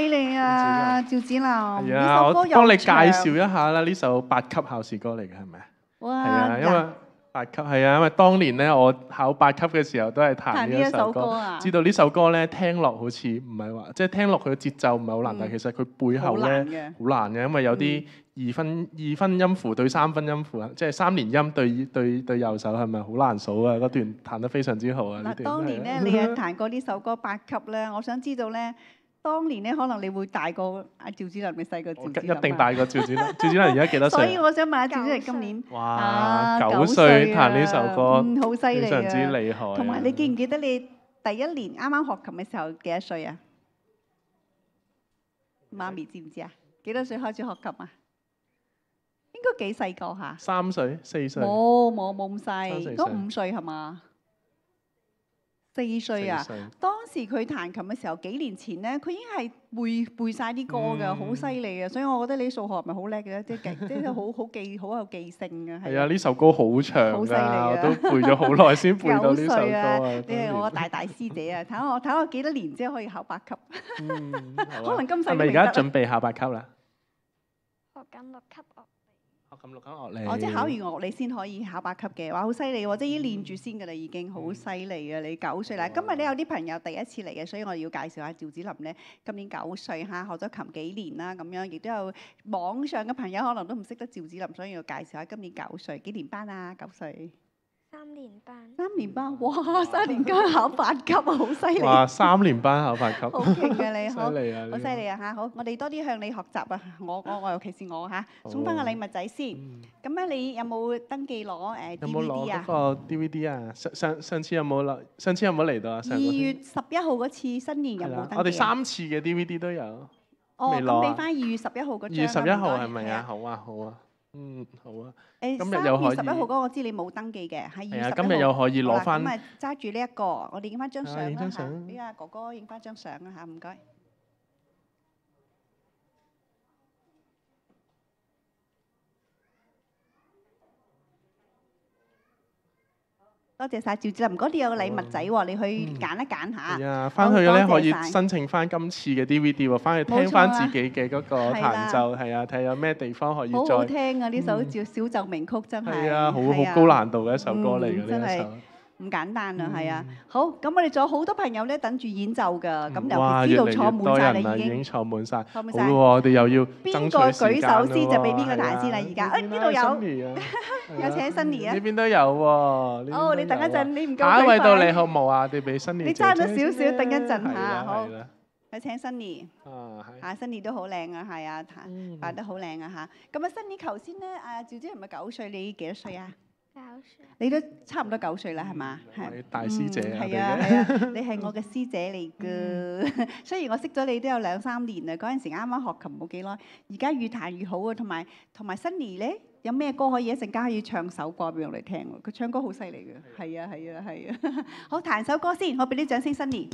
利啊，趙子南！ 係啊，我呢首歌又幫你介長紹一下啦，呢首八級考試歌嚟嘅係咪啊？ 哇！ 係啊，因為八級係啊，因為當年咧我考八級嘅時候都係彈彈呢一呢一首歌， 首歌啊， 知道呢首歌咧聽落好似唔係話，即係聽落佢嘅節奏唔係好難， 嗯但係其實佢背後好難咧嘅。 好難嘅，因為有啲二分二分音符對三分音符啊，即係三連音對對對右手係咪好難數啊？嗰段彈得非常之好啊！呢嗱， 段當年咧你係彈過呢首歌八級咧，我想知道咧，當年咧可能你會大過阿趙子林，你細過趙子林啊一定大過趙子林。趙子林而家幾多歲？ 所以我想問下趙子林今年哇， 啊九歲歲啊彈呢首歌， 嗯好犀利非常之啊！ 厲害啊。 同埋你記唔記得你第一年啱啱學琴嘅時候幾多歲啊？媽咪知唔知啊？幾多歲開始學琴啊？應該幾細個嚇？ 三歲、四歲。 冇冇冇咁細， 三四歲應該五歲係嘛？四歲啊！ 四歲當時佢彈琴嘅時候，幾年前咧，佢已經係背背曬啲歌㗎，好犀利啊！所以我覺得你數學係咪好叻嘅咧？即係即係好好記，好有記性嘅。 係啊，呢首歌好長好犀利啊㗎，我都背咗好耐先背到呢首九歲啊歌啊！ 你係我大大師姐啊！睇下我睇下我幾多年之後可以考八級， 嗯， 可能今世係咪而家準備考八級啦？ 學緊六級樂理。 學咁六級樂理。 我即係考完樂理先可以考八級嘅，哇！好犀利喎！即係已經練住先㗎啦，已經好犀利啊！你九歲啦，今日咧有啲朋友第一次嚟嘅，所以我要介紹下趙子林咧，今年九歲嚇，學咗琴幾年啦，咁樣亦都有網上嘅朋友可能都唔識得趙子林，所以要介紹下今年九歲，幾年班啊？九歲。 三年班。 三年班，哇！三年班考八級啊，好犀利！ 哇！三年班考八級， 好勁啊你，好犀利啊！ 好犀利啊嚇！好，我哋多啲向你學習啊！我我我尤其是我嚇，送翻個禮物仔先。咁咧，你有冇登記攞誒 D 有冇 V 攞 D 啊？ 嗰個 D V D 啊？上上上次有冇攞？上次有冇嚟到啊？ 二上個月十一號嗰次新年有係啦冇登記啊？ 我哋三次嘅 D V D 都有。 哦， 未攞啊咁俾翻二月十一號嗰張二月十一號啊唔該係咪啊？ 係好啊，好啊，嗯，好啊。 誒， 今日三又可以月十一號嗰個我知你冇登記嘅，係二係啊， 月十一號。 今日又可以攞翻好啦咁啊，揸住呢一個，我哋影翻張啊相啦嚇， 影張相俾阿哥哥影翻張相啦嚇，唔該。多謝晒趙子林，嗰度有個禮物仔喎，你去揀一揀下。 係啊，翻去咧可以好多謝晒申請翻今次嘅 D V D 喎，翻去聽冇錯啊翻自己嘅嗰個係啦彈奏，係啊，睇下有咩地方可以好好再聽啊！呢首叫小奏鳴曲真係。 係啊，好係好高難度嘅一首歌嚟嗯真係嘅呢一首。 唔簡單啊，係啊嗯。 好，咁我哋仲有好多朋友咧等住演奏㗎，咁哇！ 尤其越嚟越知道坐滿晒多人啦， 啦已經已經。坐滿晒。好喎， 坐滿晒我哋又要邊個爭取時間舉手先咯就俾邊個喎彈先啦係啊而家哎邊呢度有 Sunny 啊係啊有請 Sunny 啊呢邊都有喎。呢邊哦，你等一陣， 都有啊你唔夠下一位舉快到你好冇啊？我哋俾 Sunny 你爭咗姐姐少少等一陣先嚇係啦好係啦有請 Sunny， 啊係啊 Sunny 都好靚啊，係啊，彈嗯扮得好靚啊嚇。咁啊，Sunny 頭先咧，啊趙子係咪九歲？你幾多歲啊？ 九歲。 你都差唔多九歲啦，係嘛？係位大師姐啊嗯係啊我哋嘅係啊，你係我嘅師姐嚟㗎。雖然我識咗你都有兩三年啦，嗰陣時啱啱學琴冇幾耐，而家越彈越好啊。同埋同埋 Sunny 咧，有咩歌可以一陣間可以唱首歌俾我哋聽喎？佢唱歌好犀利㗎。係啊係啊係啊！好，彈首歌先，我俾啲掌聲 Sunny。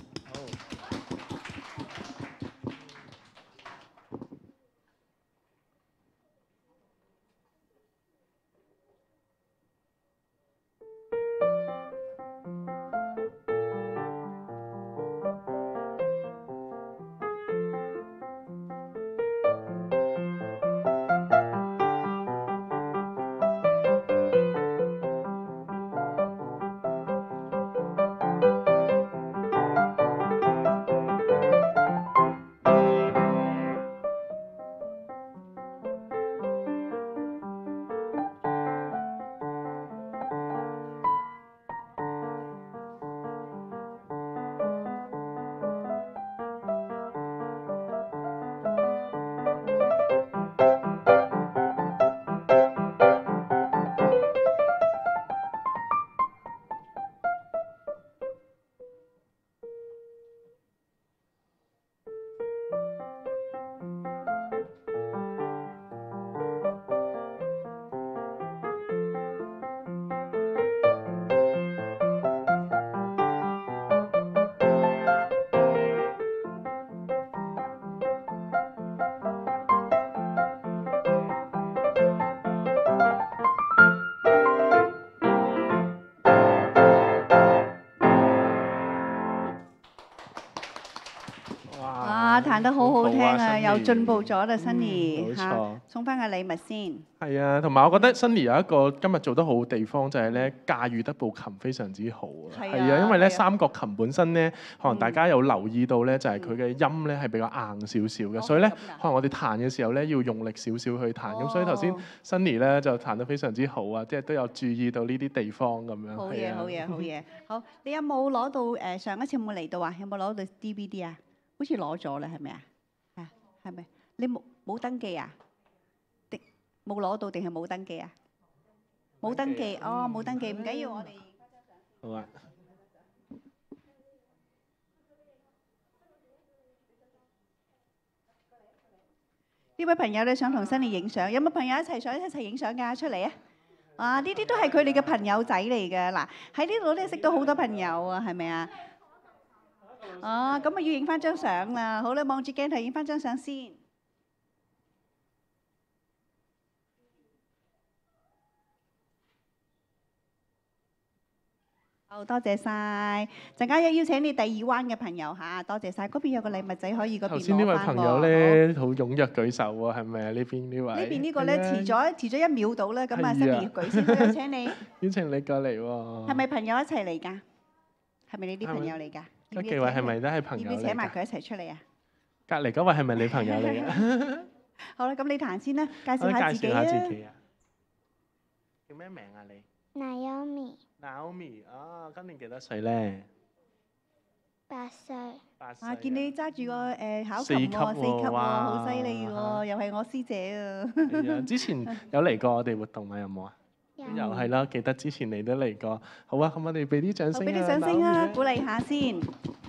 彈得好好聽啊， 好啊又 Sunny 進步咗啦，Sunny 冇錯嚇，送翻個禮物先。 係啊，同埋我覺得 Sunny 有一個今日做得好嘅地方就係咧駕馭得部琴非常之好啊。 係啊係啊，因為咧係啊三角琴本身咧，可能大家有留意到咧，就係佢嘅音咧係比較硬少少嘅，所以咧哦咁㗎可能我哋彈嘅時候咧要用力少少去彈。咁所以頭先哦 Sunny 咧就彈得非常之好啊，即係都有注意到呢啲地方咁樣。 好係啊嘢好嘢好嘢，好！你有冇攞到誒上一次有冇嚟到啊？有冇攞到 D V D 啊？好似攞咗啦，係咪啊？啊，係咪？你冇冇登記啊？定冇攞到定係冇登記啊？冇登記，哦，冇登記，唔緊要，我哋好啊。 呢位朋友咧想同 Sunny 影相，有冇朋友一齊想一齊影相㗎？出嚟啊！啊，呢啲都係佢哋嘅朋友仔嚟嘅。嗱，喺呢度咧識到好多朋友啊，係咪啊？哦，咁啊要影翻張相啦。好啦，望住鏡頭影翻張相先。好，多謝晒。陣間邀請你第二彎嘅朋友嚇，多謝晒。嗰邊有個禮物仔可以嗰邊頭先呢位攞翻朋友喎。 咧好踴躍舉手喎，係咪啊？呢邊呢位？ 呢邊呢個咧係啊遲咗遲咗一秒到啦，咁啊係啊 Sunny 舉先，好有請你。 邀請你過嚟喎。 係咪朋友一齊嚟㗎？係咪你啲朋友嚟㗎？要嗰幾唔要請佢位係咪都係朋友嚟㗎？ 要唔要請埋佢一齊出嚟啊？ 隔離嗰位係咪你朋友嚟㗎？ 好啦，咁你彈先啦，介紹我介下自己紹下自啊。 己啊。叫咩名啊你 Naomi ？Naomi 啊，今年幾多歲咧？ 八歲， 八歲。 啊，見你揸住個誒考四級琴喎，四級喎， 喎哇好犀利喎，又係我師姐啊。 係啊，之前有嚟過我哋活動嘛？有冇啊？ 有又係啦，記得之前你都嚟過。好啊，咁我哋俾啲掌好， 聲俾啲掌聲啊， Naomi 鼓勵下先。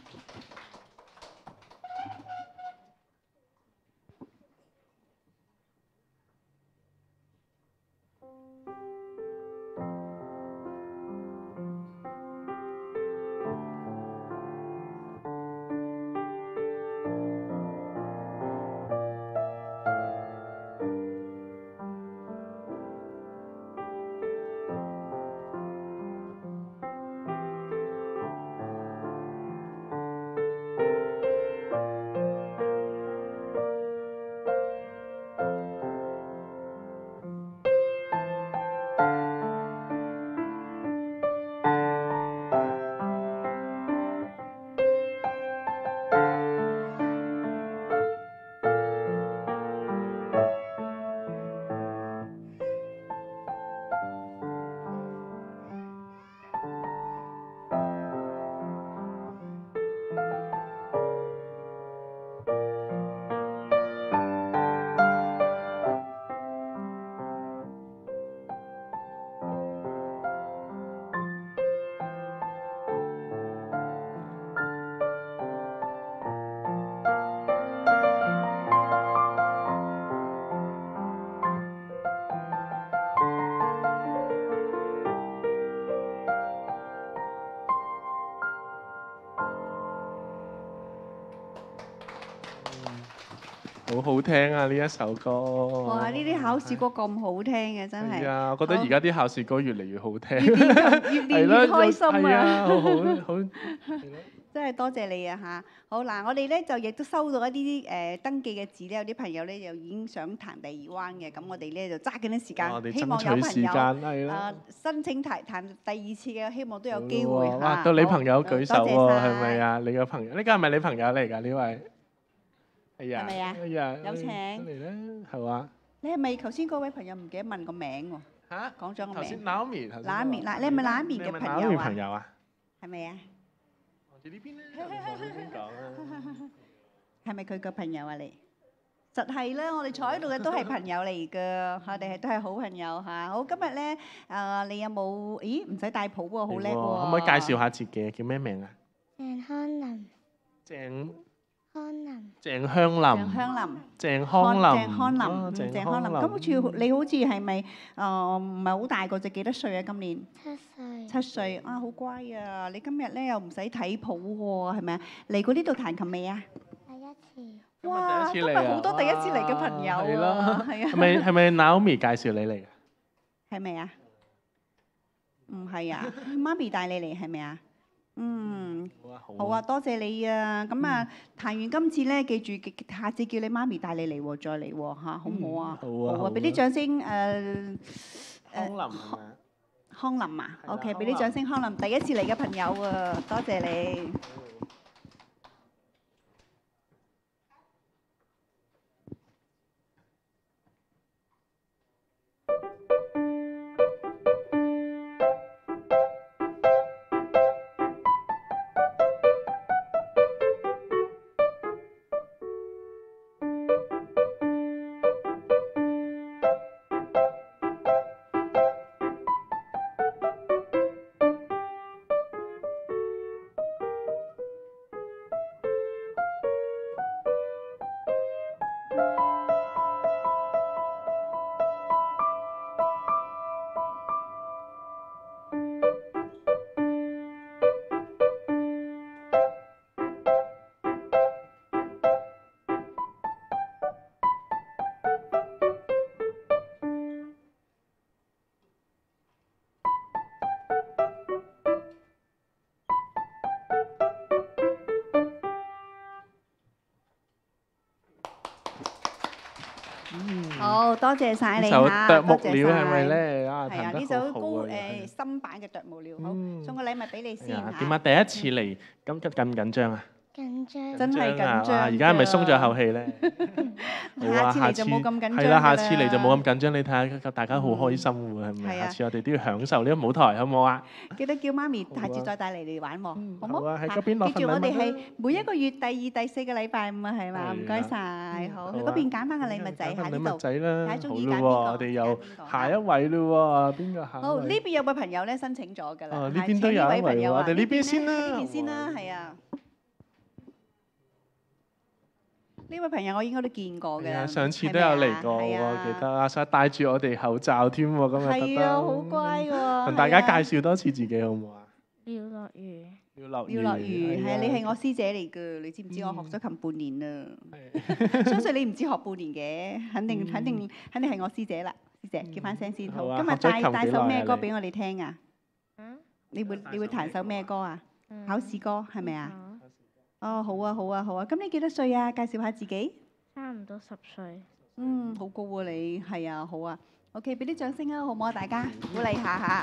好好聽啊！呢一首歌。 哇！呢啲考試歌咁好聽嘅，真係。 係啊，我覺得好而家啲考試歌越嚟越好聽。 越練越練越開心係啊， 啊！ 好好好。係咯真係多謝你啊嚇！好嗱，我哋咧就亦都收到一啲誒登記嘅字咧，有啲朋友咧又已經想彈第二彎嘅，咁我哋咧就揸緊啲時間我哋， 希望有爭取時間朋友係啦啊。申請彈彈第二次嘅，希望都有機會哇！ 嚇。 到你好朋友舉手多謝喎， 晒係咪啊？你個朋友，呢個係咪你朋友嚟㗎？呢位係啊， 係咪啊哎呀， 有請嚟啦，係嘛？ 你係咪頭先嗰位朋友唔記得問個名喎？ 嚇， 講咗個頭先名， Naomi 頭先 Naomi，嗱你係咪 Naomi 嘅朋友啊 Naomi 朋友啊？ 係咪啊？ 望住呢邊啦，望呢邊講啊。 係咪佢個朋友啊？你實係啦，我哋坐喺度嘅都係朋友嚟㗎，我哋係都係好朋友嚇。好，今日咧誒，你有冇？咦，唔使帶譜喎，好叻喎！ 可唔可以介紹下自己？叫咩名啊？ 鄭康林， 鄭康林， 鄭香林。 鄭香林。 鄭康林。 鄭康林， 哦嗯鄭康林。咁好似你好似係咪誒唔係好大個啫？幾多歲啊？今年七歲， 七歲啊，好乖啊！你今日咧又唔使睇譜喎，係咪啊？嚟過呢度彈琴未啊？ 第一次， 哇！今日今日第一次嚟啊好多第一次嚟嘅朋友哇係啊， 咯係啊， 係咪係咪 Naomi 介紹你嚟㗎？ 係咪啊？唔係啊，媽咪帶你嚟係咪啊？ 嗯， 好啊，好好啊，多謝你啊！咁啊，彈完今次咧，記住下次叫你媽咪帶你嚟喎，再嚟喎嚇，好唔好啊？ 好啊， 好啊，俾啲掌聲誒康林係咪啊？ 康林啊，OK，俾啲康林掌聲康林，第一次嚟嘅朋友啊，多謝你。好多謝晒你嚇， 啄木多謝鳥係咪晒。 咧？啊， 係啊， 彈得呢首高好好啊誒新版嘅啄木鳥，好嗯送個禮物俾你先嚇。 係啊點啊？第一次嚟，咁緊唔緊張啊？ 緊張。 真係緊張啊！而家係咪鬆咗口氣？ 氣咧？好下啊，下次次嚟就冇咁緊張㗎係啦， 啦下次嚟就冇咁緊張。你睇下大家好開心喎，係咪？ 係啊下次我哋都要享受呢個舞台，好唔好啊？ 記得叫媽咪好啊下次再帶嚟嚟玩喎，好唔好啊好？嚇喺嗰邊攞記住我哋份禮物啦係每一個月第二、第四個禮拜五啊，係嘛？唔該晒，好，去嗰邊揀翻個禮物仔喺呢度。 禮物仔啦， 睇下好中意揀邊個咯喎，我哋又揀邊個下一位咯喎，邊個下一好， 位？ 呢邊有個朋友咧申請咗㗎啦， 哦呢係邊都有一位請呢位朋友啊喎我哋呢邊咧先啦呢邊先啦，係啊。呢位朋友我應該都見過嘅， 係啊，上次都有嚟過係啊喎，記得阿 Sa 戴住我哋口罩添喎，今日特係啊，好登乖喎。 同大家係啊介紹多次自己好唔好啊？ 廖樂如。 要落廖樂如係啊，你係我師姐嚟㗎，你知唔知我學咗琴半年啦？相信你唔止學半年嘅，肯定肯定肯定係我師姐啦，師姐叫翻聲先好。 好啊今日學咗琴帶帶首幾耐啊你咩歌俾我哋聽啊？ 嗯。 你會你會彈首咩歌啊？考試歌係咪啊？ 好。 哦，好啊，好啊，好啊！咁你幾多歲啊？介紹下自己。 差唔多十歲。 嗯，好高喎你，係啊，好啊。OK，俾啲掌聲啊，好唔好啊？大家鼓勵下嚇。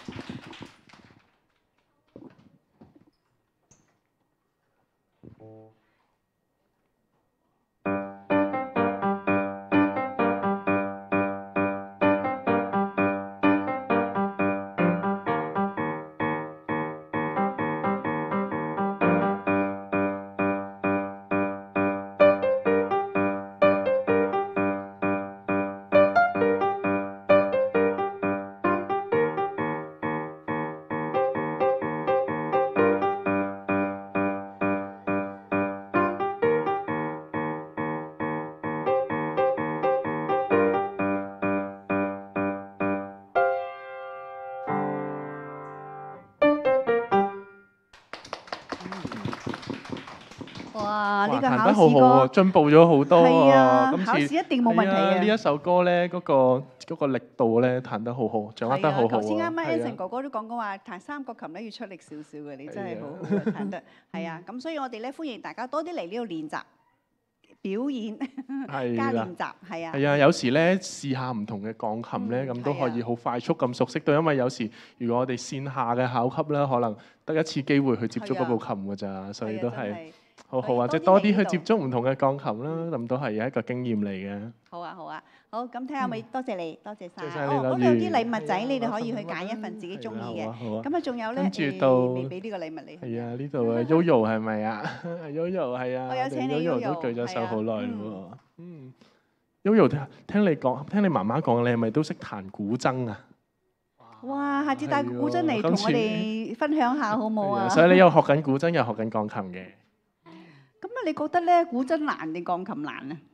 哇！呢個考彈得好試歌好喎，進步咗好多係啊， 今次考試一定冇問題係啊！ 呢一首歌咧，嗰個嗰個力度咧，彈得好好，掌握得好好頭先啱啱啊 Anson 哥哥都講過話，彈三角琴咧要出力少少嘅，你真係好好啊彈得。係啊，咁所以我哋咧歡迎大家多啲嚟呢度練習表演係啦加練習，係啊。 係啊，有時咧試下唔同嘅鋼琴咧，咁都係啊可以好快速咁熟悉到，因為有時如果我哋線下嘅考級咧，可能得一次機會去接觸嗰部琴㗎咋，所以都係好好啊！即係多啲去接觸唔同嘅鋼琴啦，咁都係一個經驗嚟嘅。 好啊，好啊，好咁睇下咪多謝你，多謝晒。 多謝你哦，嗰度樂如有啲禮物仔， 係啊你哋可以去攞份禮物揀一份自己中意嘅係啊。好啊好啊咁啊，仲有咧， 跟住誒到未俾呢個禮物你。 係啊，呢度啊 Yoyo 係咪啊？Yoyo 係啊， 我有請你 Yoyo Yoyo， 都舉咗手係啊好耐咯喎。嗯，Yoyo 聽聽你講，聽你媽媽講，你係咪都識彈古箏啊？ 哇！下次帶個古箏嚟係喎同我今次哋分享下好冇啊？ 所以你又學緊古箏，又學緊鋼琴嘅。 咁啊，你覺得咧古箏難定鋼琴難啊？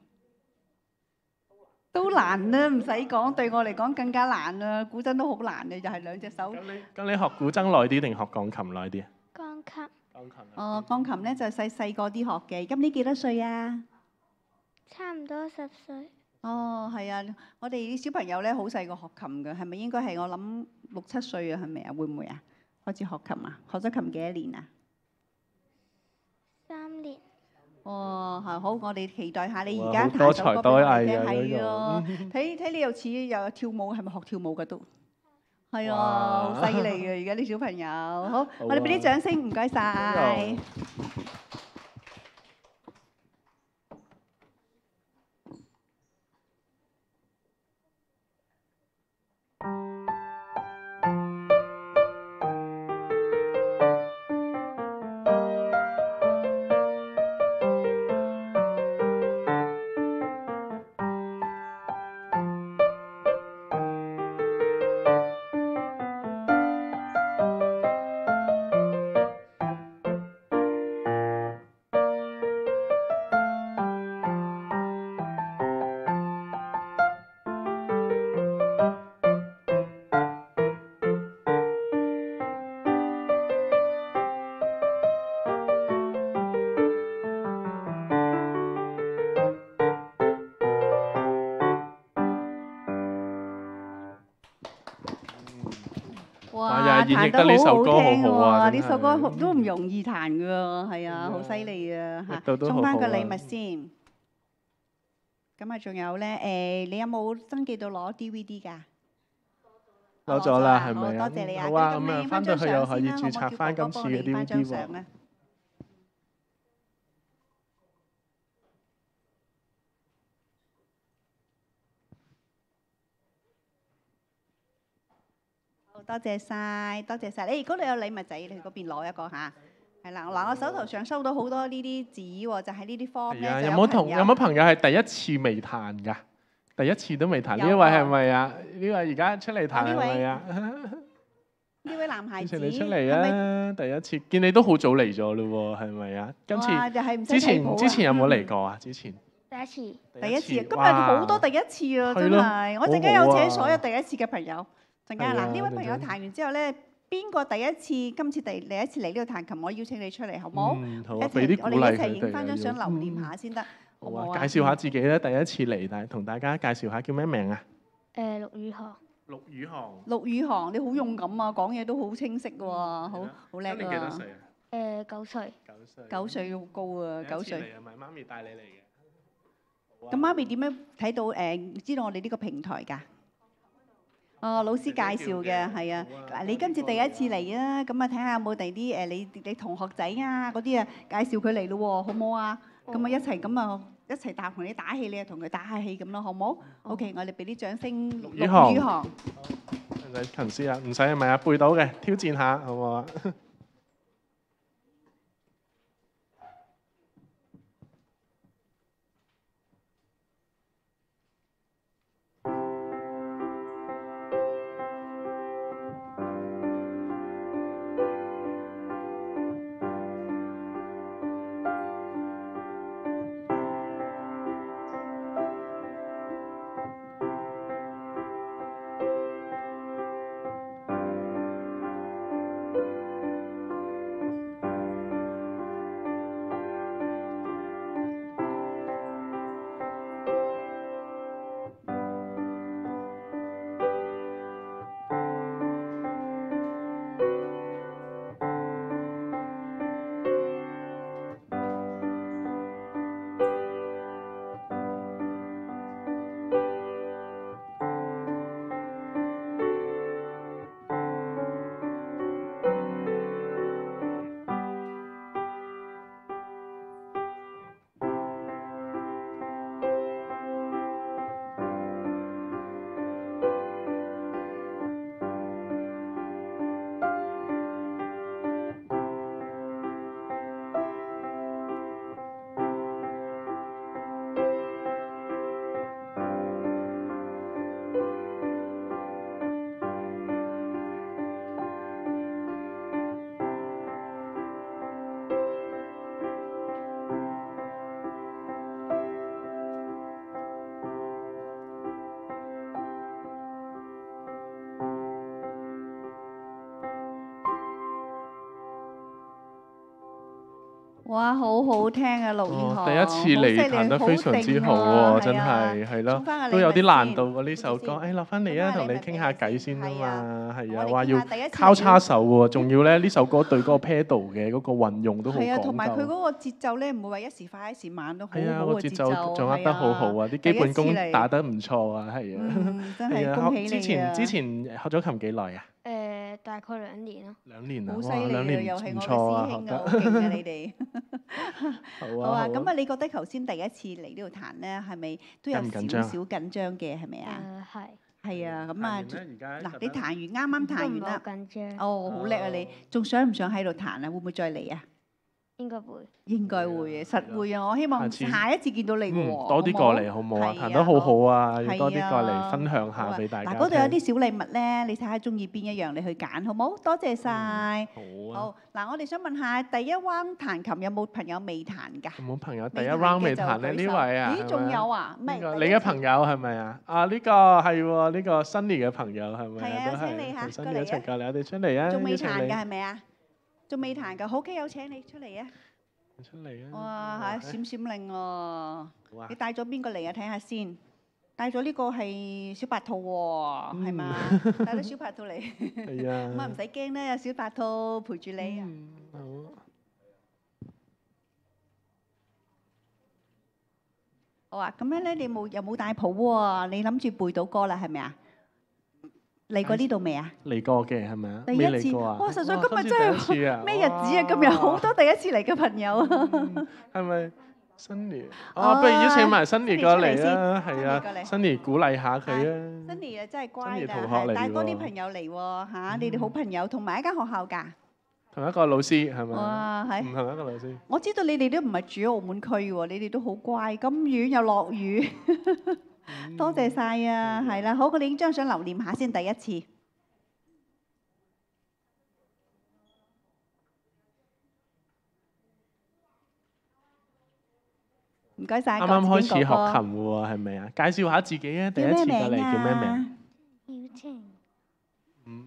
都難啦，唔使講，對我嚟講更加難啦。古箏都好難嘅，就係兩隻手。 咁你咁你學古箏耐啲定學鋼琴耐啲啊？ 鋼琴。 鋼琴啊。 哦，鋼琴咧就細細個啲學嘅。今年幾多歲啊？ 差唔多十歲。 哦，係啊，我哋啲小朋友咧好細個學琴嘅，係咪應該係我諗六七歲啊？係咪啊？會唔會啊？ 開始學琴啊？學咗琴幾多年啊？ 三年。 哦，係好，我哋期待下你而哇家好多才彈首歌俾我哋聽， 多藝啊係呢啊個， 睇睇你又似又跳舞，係咪學跳舞㗎都？係啊， 哇好犀利啊！而家啲小朋友，好， 好我哋俾啲掌聲，唔該晒。 哇！又係演繹得呢首歌好好啊， 呢首歌都唔容易彈㗎喎，係啊，好犀利啊嚇！送翻個禮物先。咁啊，仲有咧誒，你有冇登記到攞 D V D 㗎？ 攞咗啦，係咪多謝你啊！ 好啊，咁啊，翻到去又可以註冊翻今次嘅 D V D 喎。 多謝晒，多謝晒。你如果你有禮物仔，你去嗰邊攞一個嚇。係啦，嗱，我手頭上收到好多呢啲紙喎，就係呢啲 form 咧。 有冇同有冇朋友係第一次未彈㗎？第一次都未彈，呢位係咪啊？呢位而家出嚟彈係咪啊？ 呢位男孩子， 你出嚟啊！第一次見你都好早嚟咗咯喎，係咪啊？今次之前之前有冇嚟過啊？之前第一次。 第一次，今日好多第一次啊！真係，我陣間有請所有第一次嘅朋友。陣間嗱，呢位朋友彈完之後咧，邊個第一次今次第第一次嚟呢度彈琴，我邀請你出嚟，好唔好？ 嗯，好啊，俾啲鼓勵佢哋。 我哋一齊影翻張相留念下先得，好唔好啊？ 介紹下自己咧，第一次嚟，但係同大家介紹下叫咩名啊？ 誒，陸宇航。 陸宇航。 陸宇航，你好勇敢啊，講嘢都好清晰喎，好好叻啊！ 今年幾多歲啊？ 誒，九歲。 九歲。 九歲好高啊，九歲。 嚟啊，咪媽咪帶你嚟嘅。 咁媽咪點樣睇到誒？知道我哋呢個平台㗎？哦，老師介紹嘅，係啊。嗱，你今次第一次嚟啊，咁啊睇下有冇第啲誒你你同學仔啊嗰啲啊介紹佢嚟咯喎，好唔好啊？咁啊一齊咁啊一齊搭同你打氣，你又同佢打下氣咁咯，好唔好 ？OK，我哋俾啲掌聲。陸宇航。陸宇航。 唔使琴師啊，唔使係咪啊？背到嘅，挑戰下好唔好啊？ 哇，好好聽啊，陸以航， 第一次嚟彈得非常之好喎，真係係咯，都有啲難度喎呢首歌。誒，落翻嚟啊，同你傾下偈先啊嘛，係啊，話要交叉手喎，仲要咧呢首歌對嗰個 pedal 嘅嗰個運用都好講究。 係啊，同埋佢嗰個節奏咧，唔會話一時快一時慢都好好嘅節奏，掌握得好好啊！啲基本功打得唔錯啊，係啊， 真係恭喜你啊！ 之前之前學咗琴幾耐啊？ 誒，大概兩年咯。 兩年啊， 好犀利啊！又係我嘅師兄啊，好勁啊！你哋好啊！咁啊，你覺得頭先第一次嚟呢度彈咧，係咪都有少少緊張嘅？係咪啊？ 誒係。 係啊，咁啊，嗱，你彈完啱啱彈完啦。 緊張。 哦，好叻啊！你仲想唔想喺度彈啊？會唔會再嚟啊？ 應該會， 應該會嘅，實會啊！我希望下一次見到你喎， 多啲過嚟好唔好啊？彈得好好啊，要多啲過嚟分享下俾大家。 嗱，嗰度有啲小禮物咧，你睇下中意邊一樣，你去揀好冇？多謝晒。 好啊。 好，嗱，我哋想問下第一 round 彈琴有冇朋友未彈㗎？ 有冇朋友第一 round 未彈咧？呢位啊？ 咦，仲有啊？ 唔係你嘅朋友係咪啊？啊，呢個係喎，呢個 Sunny 嘅朋友係咪？ 係啊，請你嚇過嚟啊！ 一齊過嚟，我哋出嚟啊！ 仲未彈㗎係咪啊？仲未彈㗎，好嘅，有請你出嚟啊！ 出嚟啊！ 哇嚇，閃閃靈喎！你帶咗邊個嚟啊？睇下先。帶咗呢個係小白兔喎，係嘛？帶咗小白兔嚟。係啊。咁啊唔使驚啦，有小白兔陪住你啊。好。好啊，咁樣咧，你冇又冇帶譜喎？你諗住背到歌啦，係咪啊？嚟過呢度未啊？嚟過嘅係咪啊？第一次哇！實在今日真係咩日子啊？今日好多第一次嚟嘅朋友啊！係咪 Sunny？哦，不如邀請埋 Sunny 過嚟啊！係啊 ，Sunny 鼓勵下佢啊 ！Sunny 啊，真係乖㗎，帶多啲朋友嚟喎嚇！你哋好朋友，同埋一間學校㗎。同一個老師係咪？哇，係唔同一個老師。我知道你哋都唔係住喺澳門區喎，你哋都好乖，咁遠又落雨。多謝晒啊，係啦，好，我哋影張相留念下先，第一次。唔該晒。啱啱開始學琴喎，係咪啊？介紹下自己啊，第一次過嚟叫咩名？ 曉晴。 嗯。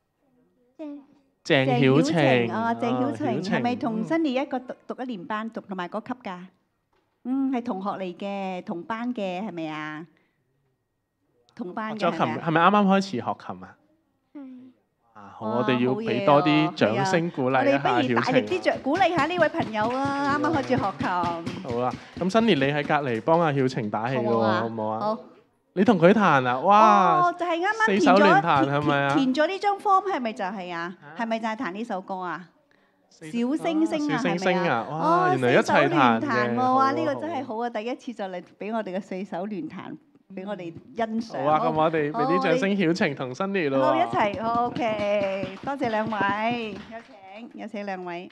鄭曉晴。 哦，鄭曉晴係咪同 Sunny 一個讀讀一年班，讀同埋嗰級㗎？嗯，係同學嚟嘅，同班嘅係咪啊？同班嘅係咪啊？係咪啱啱開始學琴啊？係。啊，好，我哋要俾多啲掌聲鼓勵一下曉晴。我哋不如大力啲掌鼓勵下呢位朋友啊！啱啱開始學琴。好啊，咁Sunny你喺隔離幫阿曉晴打氣嘅喎，好唔好啊？好。你同佢彈啊？哇！哦，就係啱啱填咗填咗呢張 form 係咪就係啊？係咪就係彈呢首歌啊？小星星啊，係咪啊？哦，原來一齊彈嘅，哇！呢個真係好啊，第一次就嚟俾我哋嘅四手聯彈，俾我哋欣賞。好啊，咁我哋俾啲掌聲曉晴同Sunny咯。好，一齊，好 OK，多謝兩位，有請，有請兩位。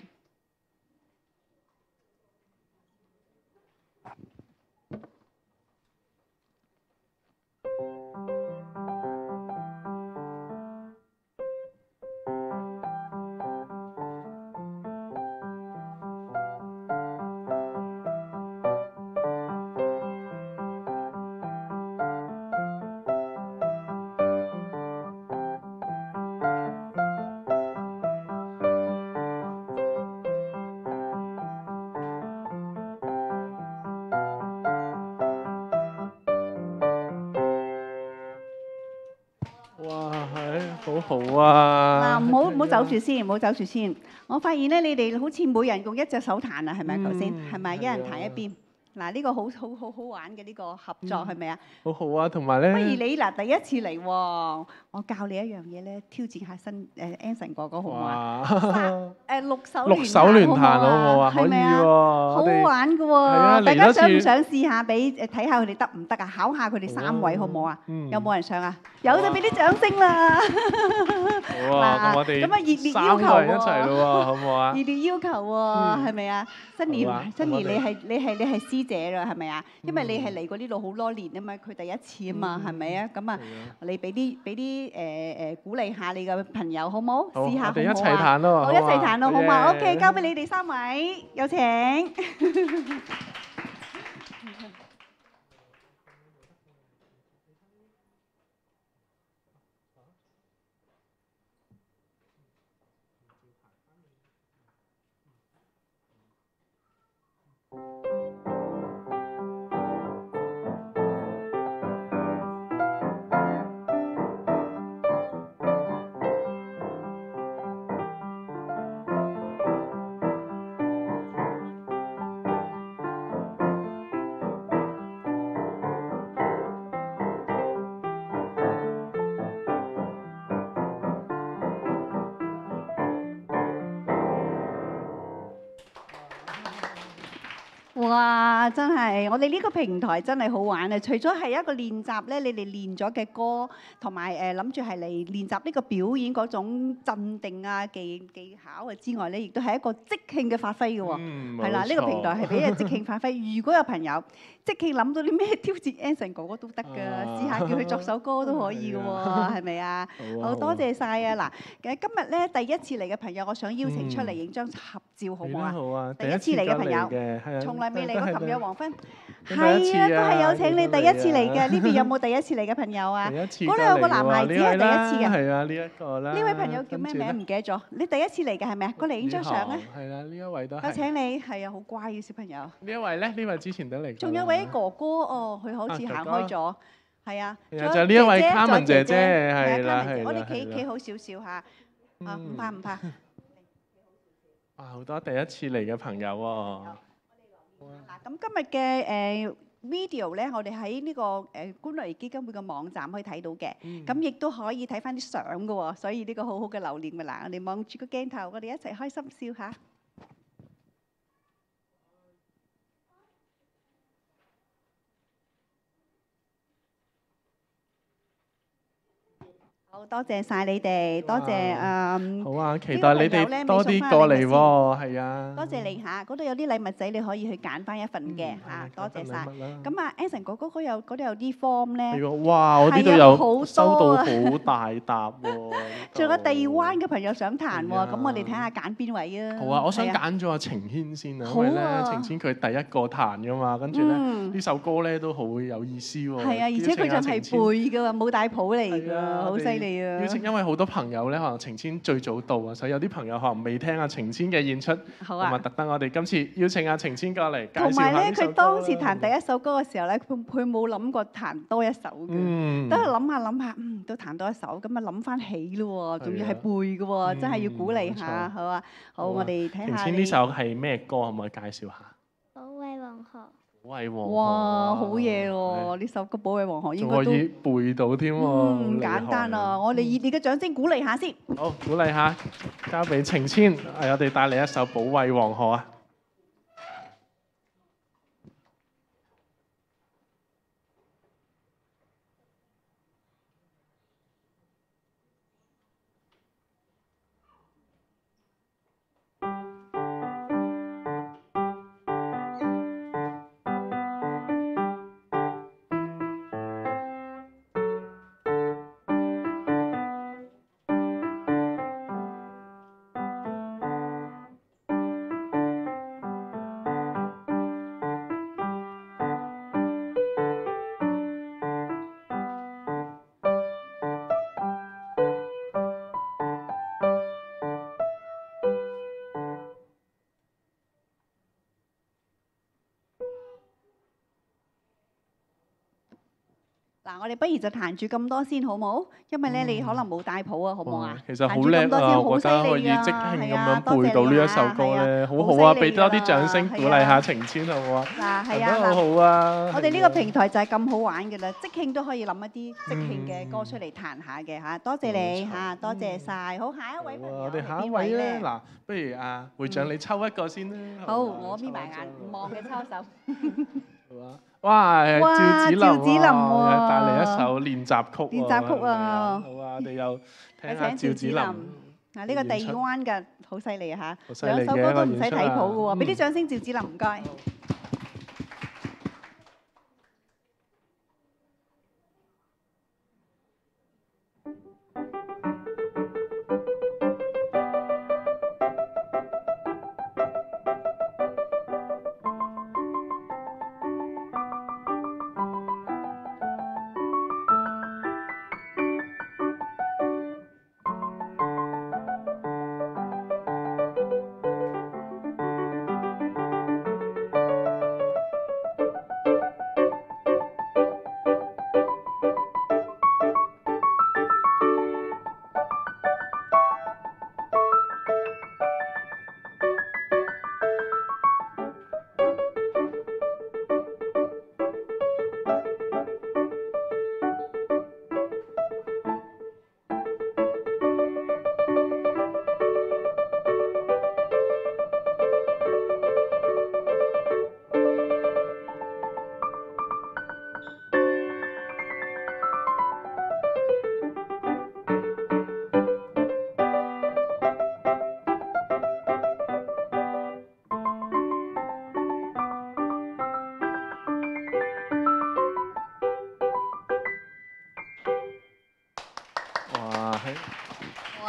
好好啊！嗱，唔好唔好走住先，唔好走住先。我發現咧，你哋好似每人用一隻手彈啊，係咪啊？頭先係咪？一人彈一邊。嗱，呢個好好好好玩嘅呢個合作係咪啊？好好啊，同埋咧。不如你嗱第一次嚟喎，我教你一樣嘢咧，挑戰下新誒 Anson 哥哥好唔好啊？誒六手六手聯彈好唔好啊？可以喎，好玩嘅喎。大家想唔想試下俾誒睇下佢哋得唔得啊？考下佢哋三位好唔好啊？有冇人想啊？有就俾啲掌聲啦！好啊，咁我哋咁啊熱烈要求喎，一齊咯喎，好唔好啊？熱烈要求喎，係咪啊？Sunny，Sunny，你係你係你係師姐啦，係咪啊？因為你係嚟過呢度好多年啊嘛，佢第一次啊嘛，係咪啊？咁啊，你俾啲俾啲誒誒鼓勵下你嘅朋友，好唔好？試下好唔好啊？我哋一齊彈咯，好一齊彈咯，好嘛？OK，交俾你哋三位，有請。 哇！真係，我哋呢個平台真係好玩啊！除咗係一個練習咧，你哋練咗嘅歌，同埋誒諗住係嚟練習呢個表演嗰種鎮定啊、技技巧啊之外咧，亦都係一個即興嘅發揮嘅喎。 嗯， 係啦，呢個平台係俾人即興發揮。如果有朋友即興諗到啲咩挑戰 Anson 哥哥都得㗎，試下叫佢作首歌都可以嘅喎，係咪啊？好多謝晒啊！嗱，誒今日咧第一次嚟嘅朋友，我想邀請出嚟影張合照，好唔好啊？ 好啊！ 第一次嚟嘅朋友，從來未嚟過琴日黃昏，係啊，都係有請你第一次嚟嘅。呢邊有冇第一次嚟嘅朋友啊？嗰度有個男孩子係第一次嘅。 係啊，呢一個啦。 呢位朋友叫咩名？唔記得咗。你第一次嚟嘅係咪啊？過嚟影張相啊！ 係啦，呢一位都係。 有請你，係啊，好乖嘅小朋友。 呢一位咧，呢位之前都嚟。 仲有位哥哥哦，佢好似行開咗。係啊。 仲有呢一位 Carmen 姐姐，係啦係啦。 我哋企企好少少嚇。啊，唔怕唔怕。 哇！好多第一次嚟嘅朋友喎。 嗱，咁今日嘅誒 video 咧，我哋喺呢個誒觀禮基金會嘅網站可以睇到嘅，咁亦都可以睇翻啲相嘅喎，所以呢個好好嘅留念嘅。嗱，我哋望住個鏡頭，我哋一齊開心笑下。好多謝晒你哋，多謝誒。 好啊，期待你哋多啲過嚟喎，係啊。 多謝你嚇，嗰度有啲禮物仔，你可以去揀翻一份嘅嚇，多謝晒。咁啊，Anson 哥哥嗰有嗰度有啲 form 咧。 係喎，哇！我呢度有收到好大沓喎。 仲有地灣嘅朋友想彈喎，咁我哋睇下揀邊位啊？ 好啊，我想揀咗阿晴軒先啊，因為咧晴軒佢第一個彈㗎嘛，跟住咧呢首歌咧都好有意思喎。 係啊，而且佢就係背㗎喎，冇帶譜嚟㗎，好犀利。 邀請，因為好多朋友咧，可能晴軒最早到啊，所以有啲朋友可能未聽阿晴軒嘅演出， 好啊， 咁啊特登我哋今次邀請阿晴軒過嚟介紹下呢首歌。同埋咧， 佢當時彈第一首歌嘅時候咧，佢佢冇諗過彈多一首嘅，都係諗下諗下，嗯，都彈多一首，咁啊諗翻起咯喎，仲要係背嘅喎，真係要鼓勵下，好啊，好，我哋睇下。 晴軒呢首係咩歌？可唔可以介紹下？ 保衛黃河。 保衛黃河。 哇，好嘢喎！呢首歌《保衛黃河》應該都可以背到添喎。 唔簡單啊！我哋熱烈嘅掌聲鼓勵下先。 好，鼓勵下，交俾晴軒，係我哋帶嚟一首《保衛黃河》啊！ 嗱，我哋不如就彈住咁多先，好冇？因為咧，你可能冇帶譜啊，好唔好啊？ 其實好叻啊！我覺得可以即興咁樣背到呢一首歌咧，好好啊！俾多啲掌聲鼓勵下晴軒，好唔好啊？ 嗱，係啊， 好好啊！ 我哋呢個平台就係咁好玩嘅啦，即興都可以諗一啲即興嘅歌出嚟彈下嘅嚇。多謝你嚇，多謝晒。好，下一位朋友， 我哋下一位咧，嗱，不如啊會長你抽一個先啦。 好，我眯埋眼，唔望嘅抽手。 好啊！哇，趙子琳喎，帶嚟一首練習曲。 練習曲啊！ 好啊，我哋又聽下趙子琳。 嗱，呢個地灣嘅好犀利嚇， 好犀利嘅兩首歌都唔使睇譜嘅喎，俾啲掌聲趙子琳，唔該。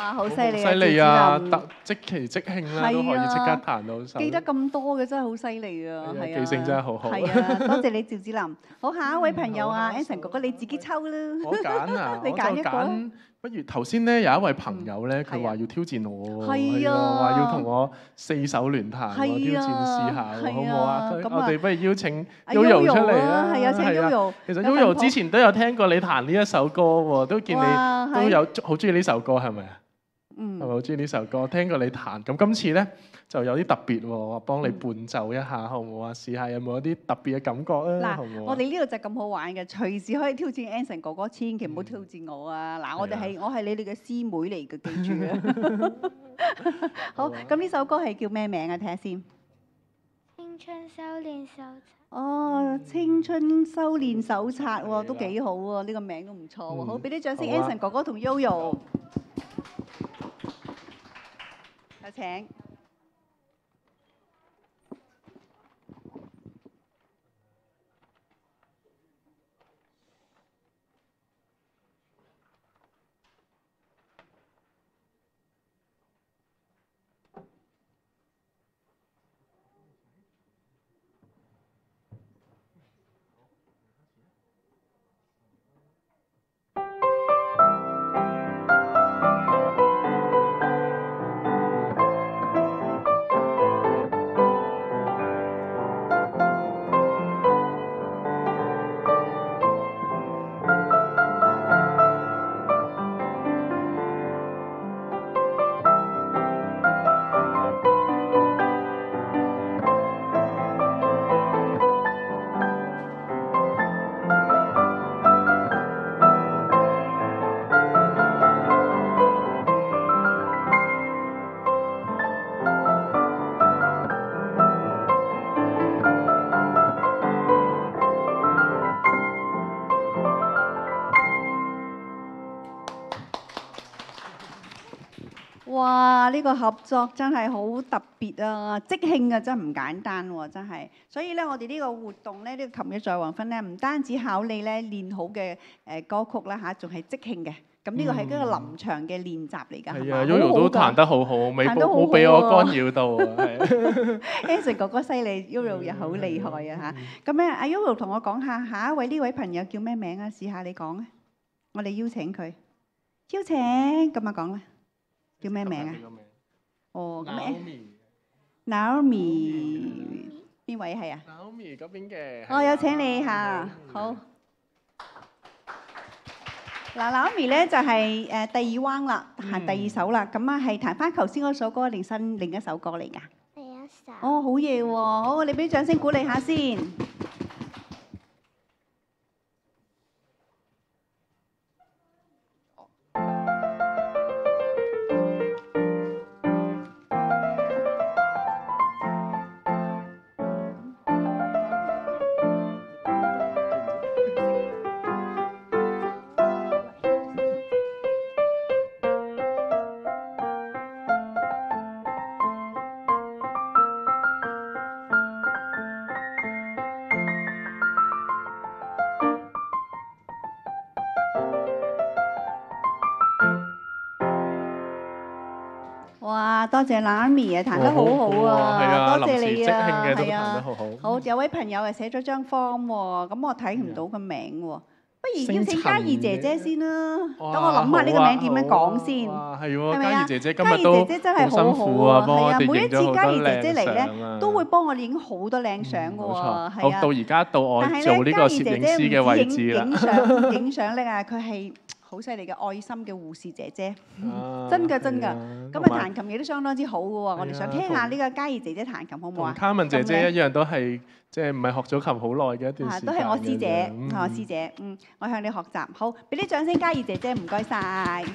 哇，好犀利啊！ 犀利啊！ 趙子特即期即興啦，都可以即刻彈到手。 記得咁多嘅真係好犀利啊！係啊， 記性真係好好。 係啊，多謝你趙子林。好，下一位朋友啊，Anson 哥哥你自己抽啦。 我揀啊， 你揀一個。 不如頭先咧有一位朋友咧，佢話要挑戰我喎， 係啊， 話要同我四手聯彈，我挑戰試下，好唔好啊？我哋不如邀請 Yoyo 出嚟啦， 係啊，請 Yoyo。 其實 Yoyo 之前都有聽過你彈呢一首歌喎，都見你都有好中意呢首歌，係咪啊？嗯，係咪好中意呢首歌？聽過你彈，咁今次咧就有啲特別喎，我幫你伴奏一下，好唔好啊？試下有冇一啲特別嘅感覺啊？ 嗱，我哋呢度就咁好玩嘅，隨時可以挑戰 Anson 哥哥，千祈唔好挑戰我啊！嗱，我哋係我係你哋嘅師妹嚟嘅，記住啊！好，咁呢首歌係叫咩名啊？睇下先。 青春修練手冊。 哦，青春修練手冊喎，都幾好喎，呢個名都唔錯喎。好，俾啲掌聲 Anson 哥哥同 Yoyo。有請。哇！呢個合作真係好特別啊，即興啊，真係唔簡單喎，真係。所以咧，我哋呢個活動咧，呢個琴日在黃昏咧，唔單止考你咧練好嘅誒歌曲啦嚇，仲係即興嘅。咁呢個係一個臨場嘅練習嚟㗎，係嘛 ？Yoyo 都彈得好好，冇冇俾我干擾到啊！係。 Anson 哥哥犀利 ，Yoyo 又好厲害啊嚇。咁咧，阿 Yoyo 同我講下，下一位呢位朋友叫咩名啊？試下你講啊，我哋邀請佢。邀請，咁啊講啦。叫咩名啊？哦，咁誒 Naomi 邊位係啊 ？Naomi 嗰邊嘅。 哦，有請你嚇，好。嗱 ，Naomi 咧就係誒第二彎啦，彈第二首啦。咁啊係彈翻頭先嗰首歌定新另一首歌嚟㗎？ 第一首。 哦，好嘢喎！好，我哋俾掌聲鼓勵下先。哇！多謝 Naomi 啊，彈得好好啊，多謝你啊，係啊，好有位朋友啊寫咗張 form 喎，咁我睇唔到個名喎，不如邀請嘉怡姐姐先啦，等我諗下呢個名點樣講先， 係喎， 咪啊？ 嘉怡姐姐今日都好辛苦啊，係啊， 每一次嘉怡姐姐嚟咧，都會幫我哋影好多靚相㗎喎，係啊。 好，到而家到我做呢個攝影師嘅位置啦。 影相影相咧啊，佢係好犀利嘅愛心嘅護士姐姐，真㗎真㗎。咁啊彈琴亦都相當之好嘅喎，我哋想聽下呢個嘉怡姐姐彈琴好唔好啊？ 同嘉文姐姐一樣都係即係唔係學咗琴好耐嘅一段時間。 都係我師姐，係我師姐，嗯，我向你學習。好，俾啲掌聲嘉怡姐姐，唔該晒。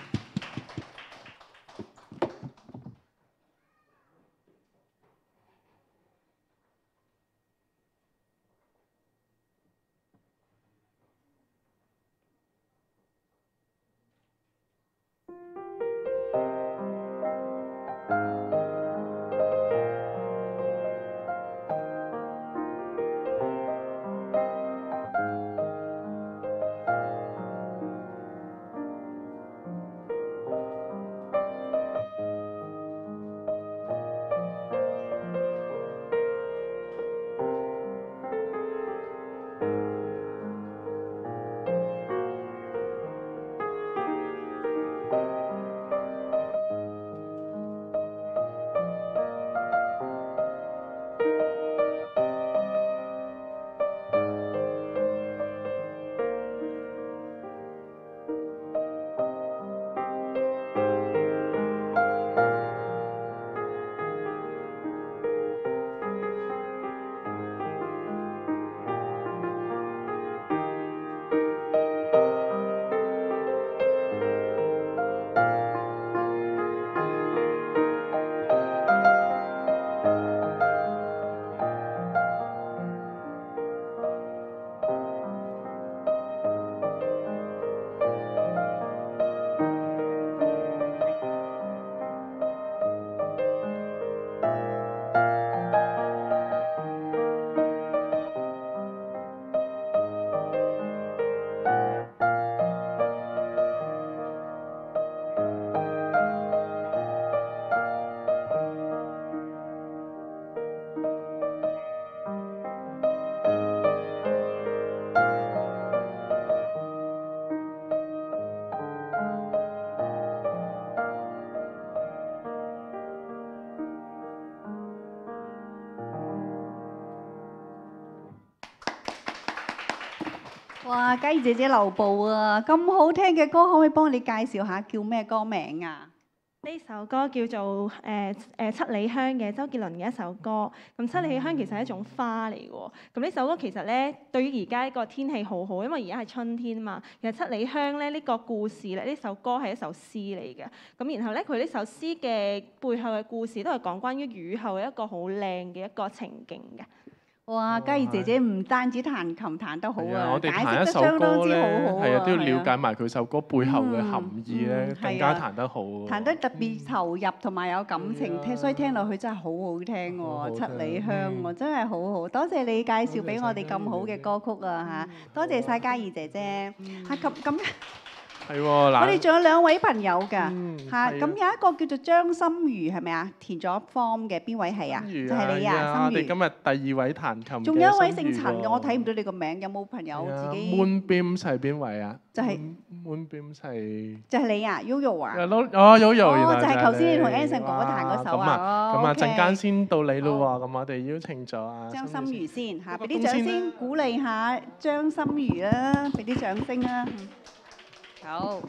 哇！嘉怡姐姐留步啊，咁好聽嘅歌，可唔可以幫你介紹下叫咩歌名啊？ 呢首歌叫做誒誒、呃呃、七里香嘅周杰倫嘅一首歌。咁七里香其實係一種花嚟嘅喎。咁呢首歌其實咧，對於而家呢個天氣好好，因為而家係春天嘛。其實七里香咧呢、這個故事咧，呢首歌係一首詩嚟嘅。咁然後咧，佢呢首詩嘅背後嘅故事都係講關於雨後嘅一個好靚嘅一個情景嘅。 哇！嘉怡姐姐唔單止彈琴彈得好啊， 我哋解釋彈一首得相當歌咧， 之好好係啊，都要係了解埋佢首歌背後嘅含義咧， 嗯更加係啊彈得好喎。 彈得特別投入同埋有感情， 係啊聽所以聽落去真係好好聽喎， 好好聽七里香喎， 嗯真係好好。多謝你介紹俾我哋咁好嘅歌曲啊嚇，多謝晒嘉怡姐姐嚇。咁咁， 係喎， 我哋嗱， 仲有兩位朋友㗎嗯嚇， 係啊咁有一個叫做張心如係咪啊？填咗 form 嘅邊位係啊？ 心如就係你啊， 我哋心如。 今日第二位彈琴嘅仲有一位姓心如陳嘅， 喎我睇唔到你個名，有冇朋友係啊自己？ Moonbeam 係邊位啊？ 就係 Moonbeam 係。 就係你啊，Yoyo 啊？ 哦，Yoyo，原來就係頭先你同係 Anson 哥哥彈嗰首哇咁啊， 啊。 咁啊， OK 陣間先到你咯喎，咁我哋邀請咗啊張心如先嚇， 嗰個俾啲掌公先聲鼓勵下張心如啦，俾啲掌聲啦。嗯好。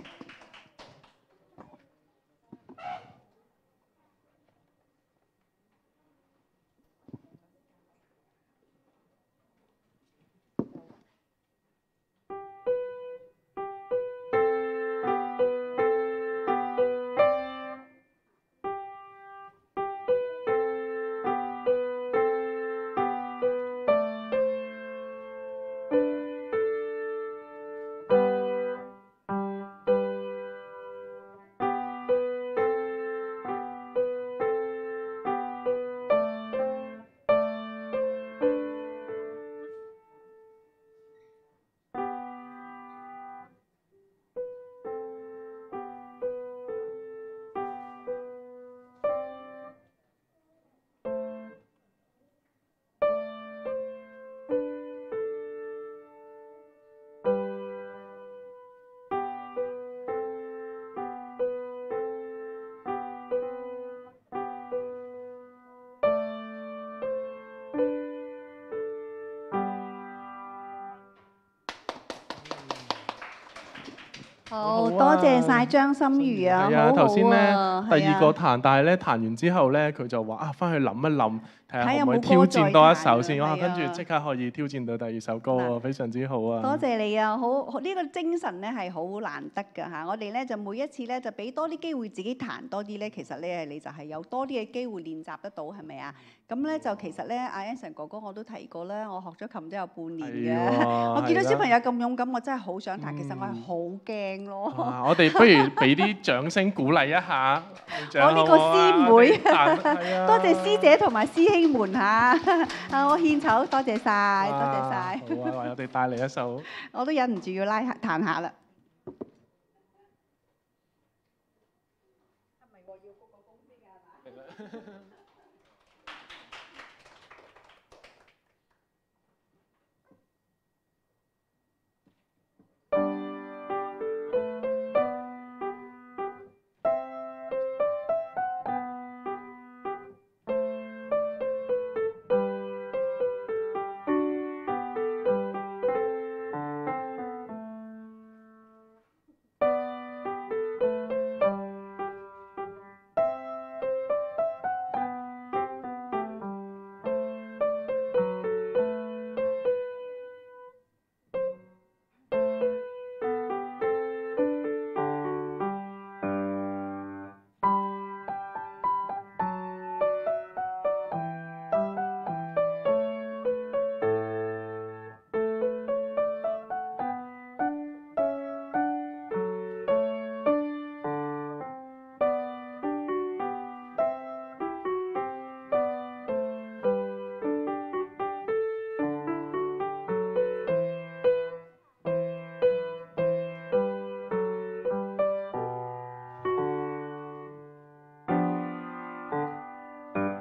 好，多謝晒張心如啊， 係啊， 好好頭先咧啊， 第二個係啊彈，但係咧彈完之後咧，佢就話啊，翻去諗一諗，睇下睇下可唔可以有冇歌再挑戰多一彈首先，哇！ 啊係啊跟住即刻可以挑戰到第二首歌喎， 嗱非常之好啊！ 多謝你啊，好好呢個精神咧係好難得㗎嚇。我哋咧就每一次咧就俾多啲機會自己彈多啲咧，其實咧你就係有多啲嘅機會練習得到，係咪啊？咁咧就其實咧，阿 Anson 哥哥我都提過啦，我學咗琴都有半年係嘅。 喎我見到係啦小朋友咁勇敢，我真係好想彈，其實我係嗯好驚咯。 啊我哋不如俾啲掌聲鼓勵一下我呢個師妹妹多謝師姐同埋師兄們嚇，啊我獻醜，多謝晒，多謝晒， 好啊，為我哋帶嚟一首。 我都忍唔住要拉下彈下啦。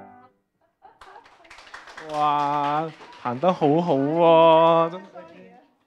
哇，彈得好好喎！真係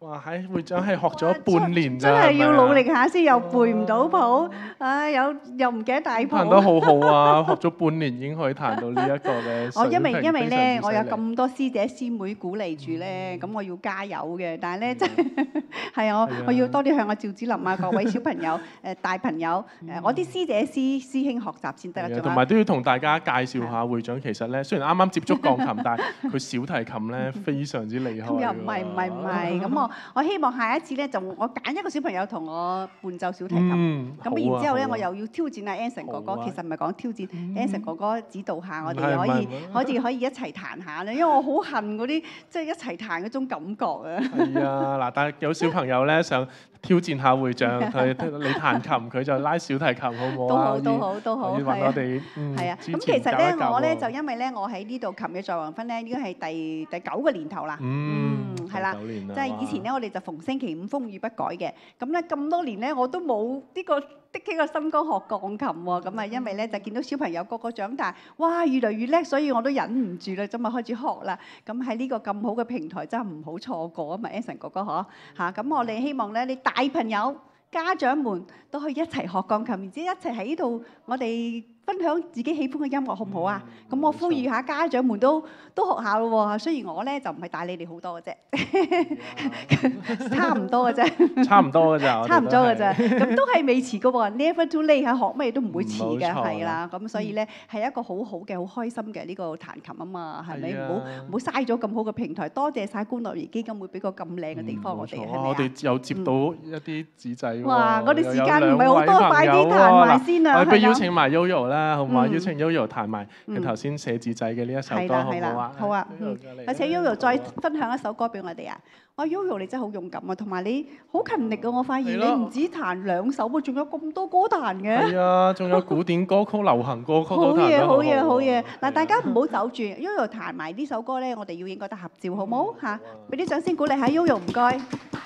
哇！喺會長係學咗半年咋， 真係要努力下先，又哦背唔到譜，唉，有又唔記得大譜。 彈得好好啊！學咗半年已經可以彈到呢一個嘅水平。 我因為因為咧，我有非常之犀利咁多師姐師妹鼓勵住咧，咁我要加油嘅。但係咧，真係係啊，我我要多啲向阿趙子琳啊，各位小朋友、誒大朋友、誒我啲師姐師師兄學習先得啦。 同埋都要同大家介紹下會長，其實咧雖然啱啱接觸鋼琴，但係佢小提琴咧非常之厲害。 咁又唔係唔係唔係，咁我我希望下一次咧就我揀一個小朋友同我伴奏小提琴。 嗯， 咁然之後咧，我又要挑戰阿 Anson 哥哥，其實唔係講挑戰 Anson 哥哥指導下我哋可以可以可以一齊彈下咧，因為我好恨嗰啲即係一齊彈嗰種感覺啊。係啊，嗱，但係有小朋友咧想挑戰下會長，佢你彈琴，佢就拉小提琴，好唔好啊？ 都好都好都好， 可以揾我哋係啊。咁其實咧，我咧就因為咧，我喺呢度琴日在黃昏咧，應該係第第九個年頭啦。嗯，係啦，即係以前咧，我哋就逢星期五風雨不改嘅。咁咧咁多年咧，我都冇呢個的起個心肝學鋼琴喎。咁啊，因為咧就見到小朋友個個長大，哇，越嚟越叻，所以我都忍唔住啦，咁啊開始學啦。咁喺呢個咁好嘅平台，真係唔好錯過啊嘛 ，Anson 哥哥嗬嚇。咁我哋希望咧，你大朋友、家長們都可以一齊學鋼琴，然之後一齊喺呢度，我哋分享自己喜歡嘅音樂，好唔好啊？咁、嗯、我呼籲下家長們都都學下咯喎。雖然我咧就唔係大你哋好多嘅啫，差唔多嘅啫， 差唔多嘅咋， 差唔多嘅啫。咁都係未遲嘅喎 ，never too late 嚇，學乜嘢都唔會遲嘅，係啦。咁所以咧係一個好好嘅、好開心嘅呢個彈琴啊嘛，係咪？唔好唔好嘥咗咁好嘅平台。多謝晒觀樂兒基金會俾個咁靚嘅地方我哋，係咪啊？ 我哋又接到一啲紙仔喎。 哇！我哋時間唔係好多，快啲彈埋先啊！ 我哋邀請埋 Yoyo 啦，好唔好？邀請 Yoyo 彈埋佢頭先寫紙仔嘅呢一首歌，好唔好啊？ 好啊！而且 Yoyo 再分享一首歌俾我哋啊！哇 Yoyo 你真係好勇敢啊，同埋你好勤力啊！我發現你唔止彈兩首喎，仲有咁多歌彈嘅。 係啊，仲有古典歌曲、流行歌曲都彈得好。 好嘢，好嘢，好嘢！嗱，大家唔好走住 ，Yoyo 彈埋呢首歌咧，我哋要影個得合照，好冇嚇？俾啲掌聲鼓勵下 Yoyo，唔該。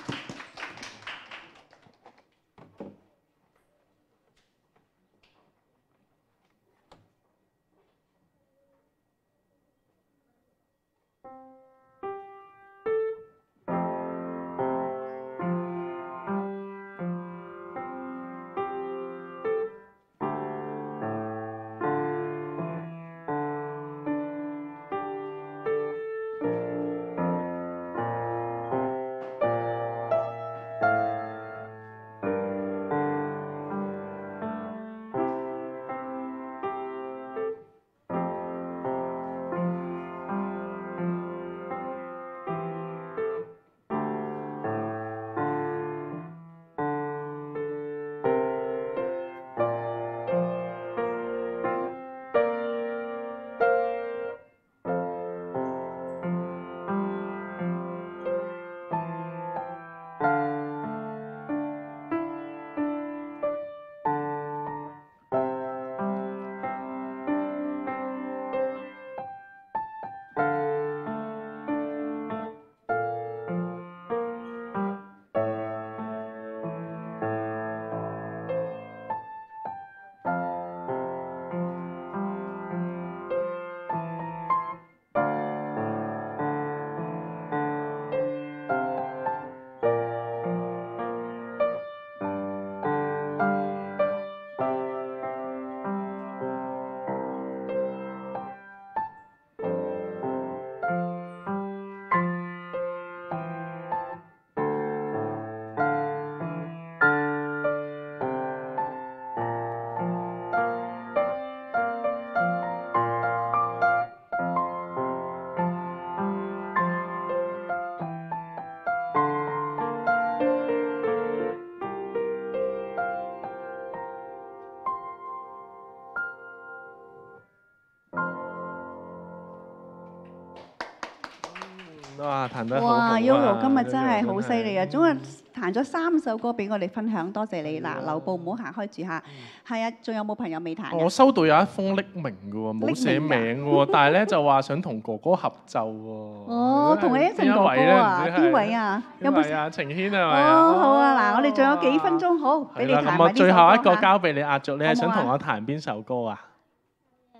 哇，彈得好！ 哇 Yoyo 今日真係好犀利啊！總係彈咗三首歌俾我哋分享，多謝你嗱。留步唔好行開住嚇。係啊，仲有冇朋友未彈？ 我收到有一封匿名嘅喎，冇寫名嘅喎，但係咧就話想同哥哥合奏喎。 哦，同你一陣哥哥啊？邊位啊？ 有冇啊？程軒係咪啊？ 哦，好啊！嗱，我哋仲有幾分鐘，好俾你彈埋呢首歌。 咁我最後一個交俾你壓軸，你係想同我彈邊首歌啊？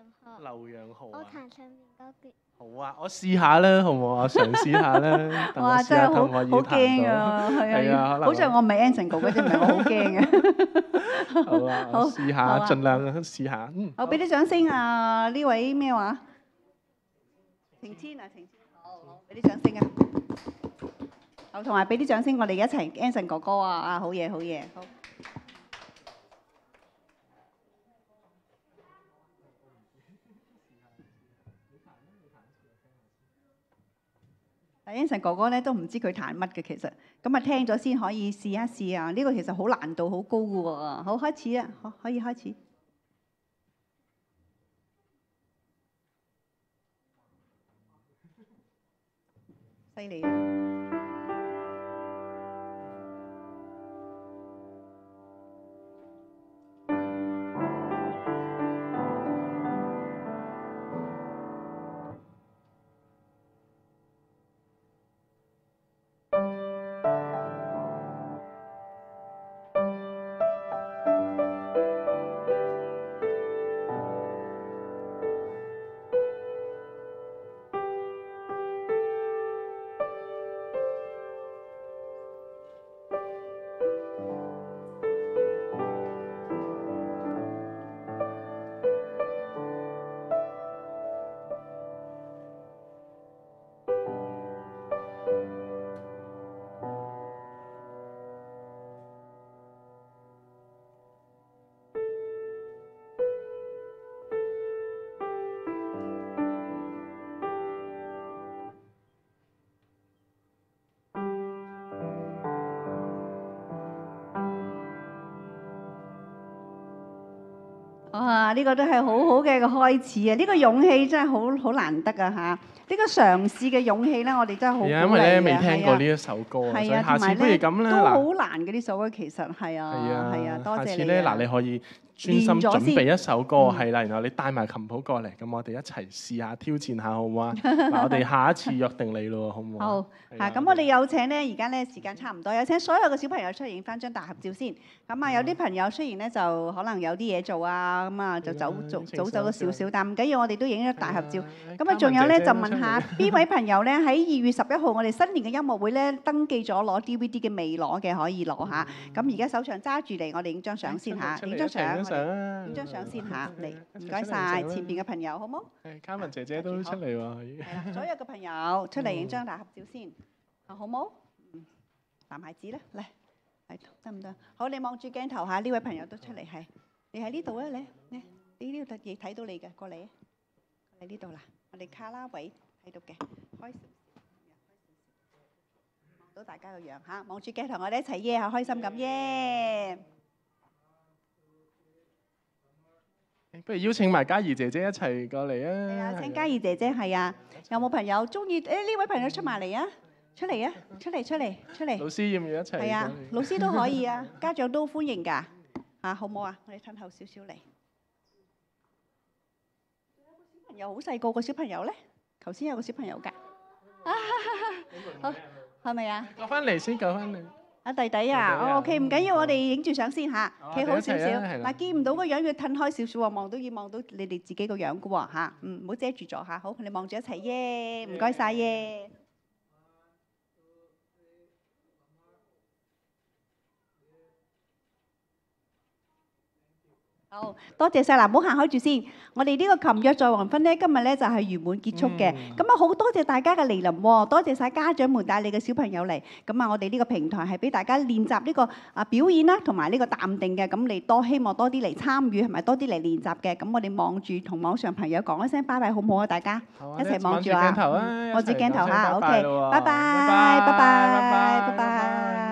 瀏陽號啊？ 我彈上面嗰橛。 好啊，我試下啦，好唔好啊？我嘗試下啦。等我哇！ 試下真係好可唔可以好彈到驚啊，係係啊，可能好在我唔係 Anson 哥哥啫，唔係我好驚嘅。 好啊，我試下， 好啊盡量試下。嗯， 好，俾啲掌聲啊！呢位咩話？晴天啊，晴天，好好，俾啲掌聲啊！好，同埋俾啲掌聲，我哋一齊 Anson 哥哥啊！啊，好嘢，好嘢，好。Anson 哥哥咧都唔知佢彈乜嘅，其實咁啊聽咗先可以試一試啊！呢個其實好難度好高嘅喎。好，開始啊，可可以開始。犀利啊！哇！呢個都係好好嘅個開始啊！呢個勇氣真係好好難得啊嚇！呢個嘗試嘅勇氣咧，我哋真係好鼓勵啊！ 因為咧未聽過呢一首歌啊，所以下次不如咁啦， 都好難嘅呢首歌其實係啊，係啊，多謝你啊！ 下次咧嗱，你可以專心準備一首歌係啦，然後你帶埋琴譜過嚟，咁我哋一齊試下挑戰下好唔好啊？嗱，我哋下一次約定你咯，好唔好？ 好嚇，咁我哋有請咧，而家咧時間差唔多，有請所有嘅小朋友出嚟影翻張大合照先。咁啊，有啲朋友雖然咧就可能有啲嘢做啊，咁啊就走早早走咗少少，但唔緊要，我哋都影咗大合照。咁啊，仲有咧就問下邊位朋友咧喺二月十一號我哋新年嘅音樂會咧登記咗攞 D V D 嘅未攞嘅可以攞下。咁而家手上揸住嚟，我哋影張相先嚇，影張相，影張相先嚇嚟，唔該晒前邊嘅朋友，好冇？ 係嘉文姐姐都出嚟喎。 係啦，所有嘅朋友出嚟影張大合照先，啊好冇？嗯，男孩子咧嚟，係得唔得？好，你望住鏡頭嚇，呢位朋友都出嚟係，你喺呢度啊，你你你呢度亦睇到你嘅，過嚟啊，過嚟呢度啦，我哋卡拉位喺度嘅，開少少，望到大家個樣嚇，望住鏡頭，我哋一齊耶下，開心咁耶！ 不如邀請埋嘉怡姐姐一齊過嚟啊！ 係啊，請嘉怡姐姐係啊，有冇朋友中意？誒呢位朋友出埋嚟啊！出嚟啊！出嚟出嚟出嚟！ 老師要唔要一齊？ 係啊，老師都可以啊，家長都歡迎㗎嚇，好唔好啊？我哋褪後少少嚟。小朋友好細個個小朋友咧，頭先有個小朋友㗎。好，係咪啊？ 過翻嚟先，過翻嚟。 阿弟弟啊，哦 OK，唔緊要，我哋影住相先嚇，企好少少。嗱，見唔到個樣要褪開少少喎，望到要望到你哋自己個樣㗎喎嚇，嗯，唔好遮住咗嚇，好，你望住一齊耶，唔該曬耶。好多謝曬嗱，唔好行開住先。我哋呢個琴約在黃昏咧，今日咧就係圓滿結束嘅。咁啊，好多謝大家嘅嚟臨喎，多謝曬家長們帶你嘅小朋友嚟。咁啊，我哋呢個平台係俾大家練習呢個啊表演啦，同埋呢個淡定嘅。咁你多希望多啲嚟參與，係咪多啲嚟練習嘅？咁我哋望住同網上朋友講一聲拜拜，好唔好啊？大家一齊望住啊！望住鏡頭嚇，OK，拜拜，拜拜，拜拜，拜拜。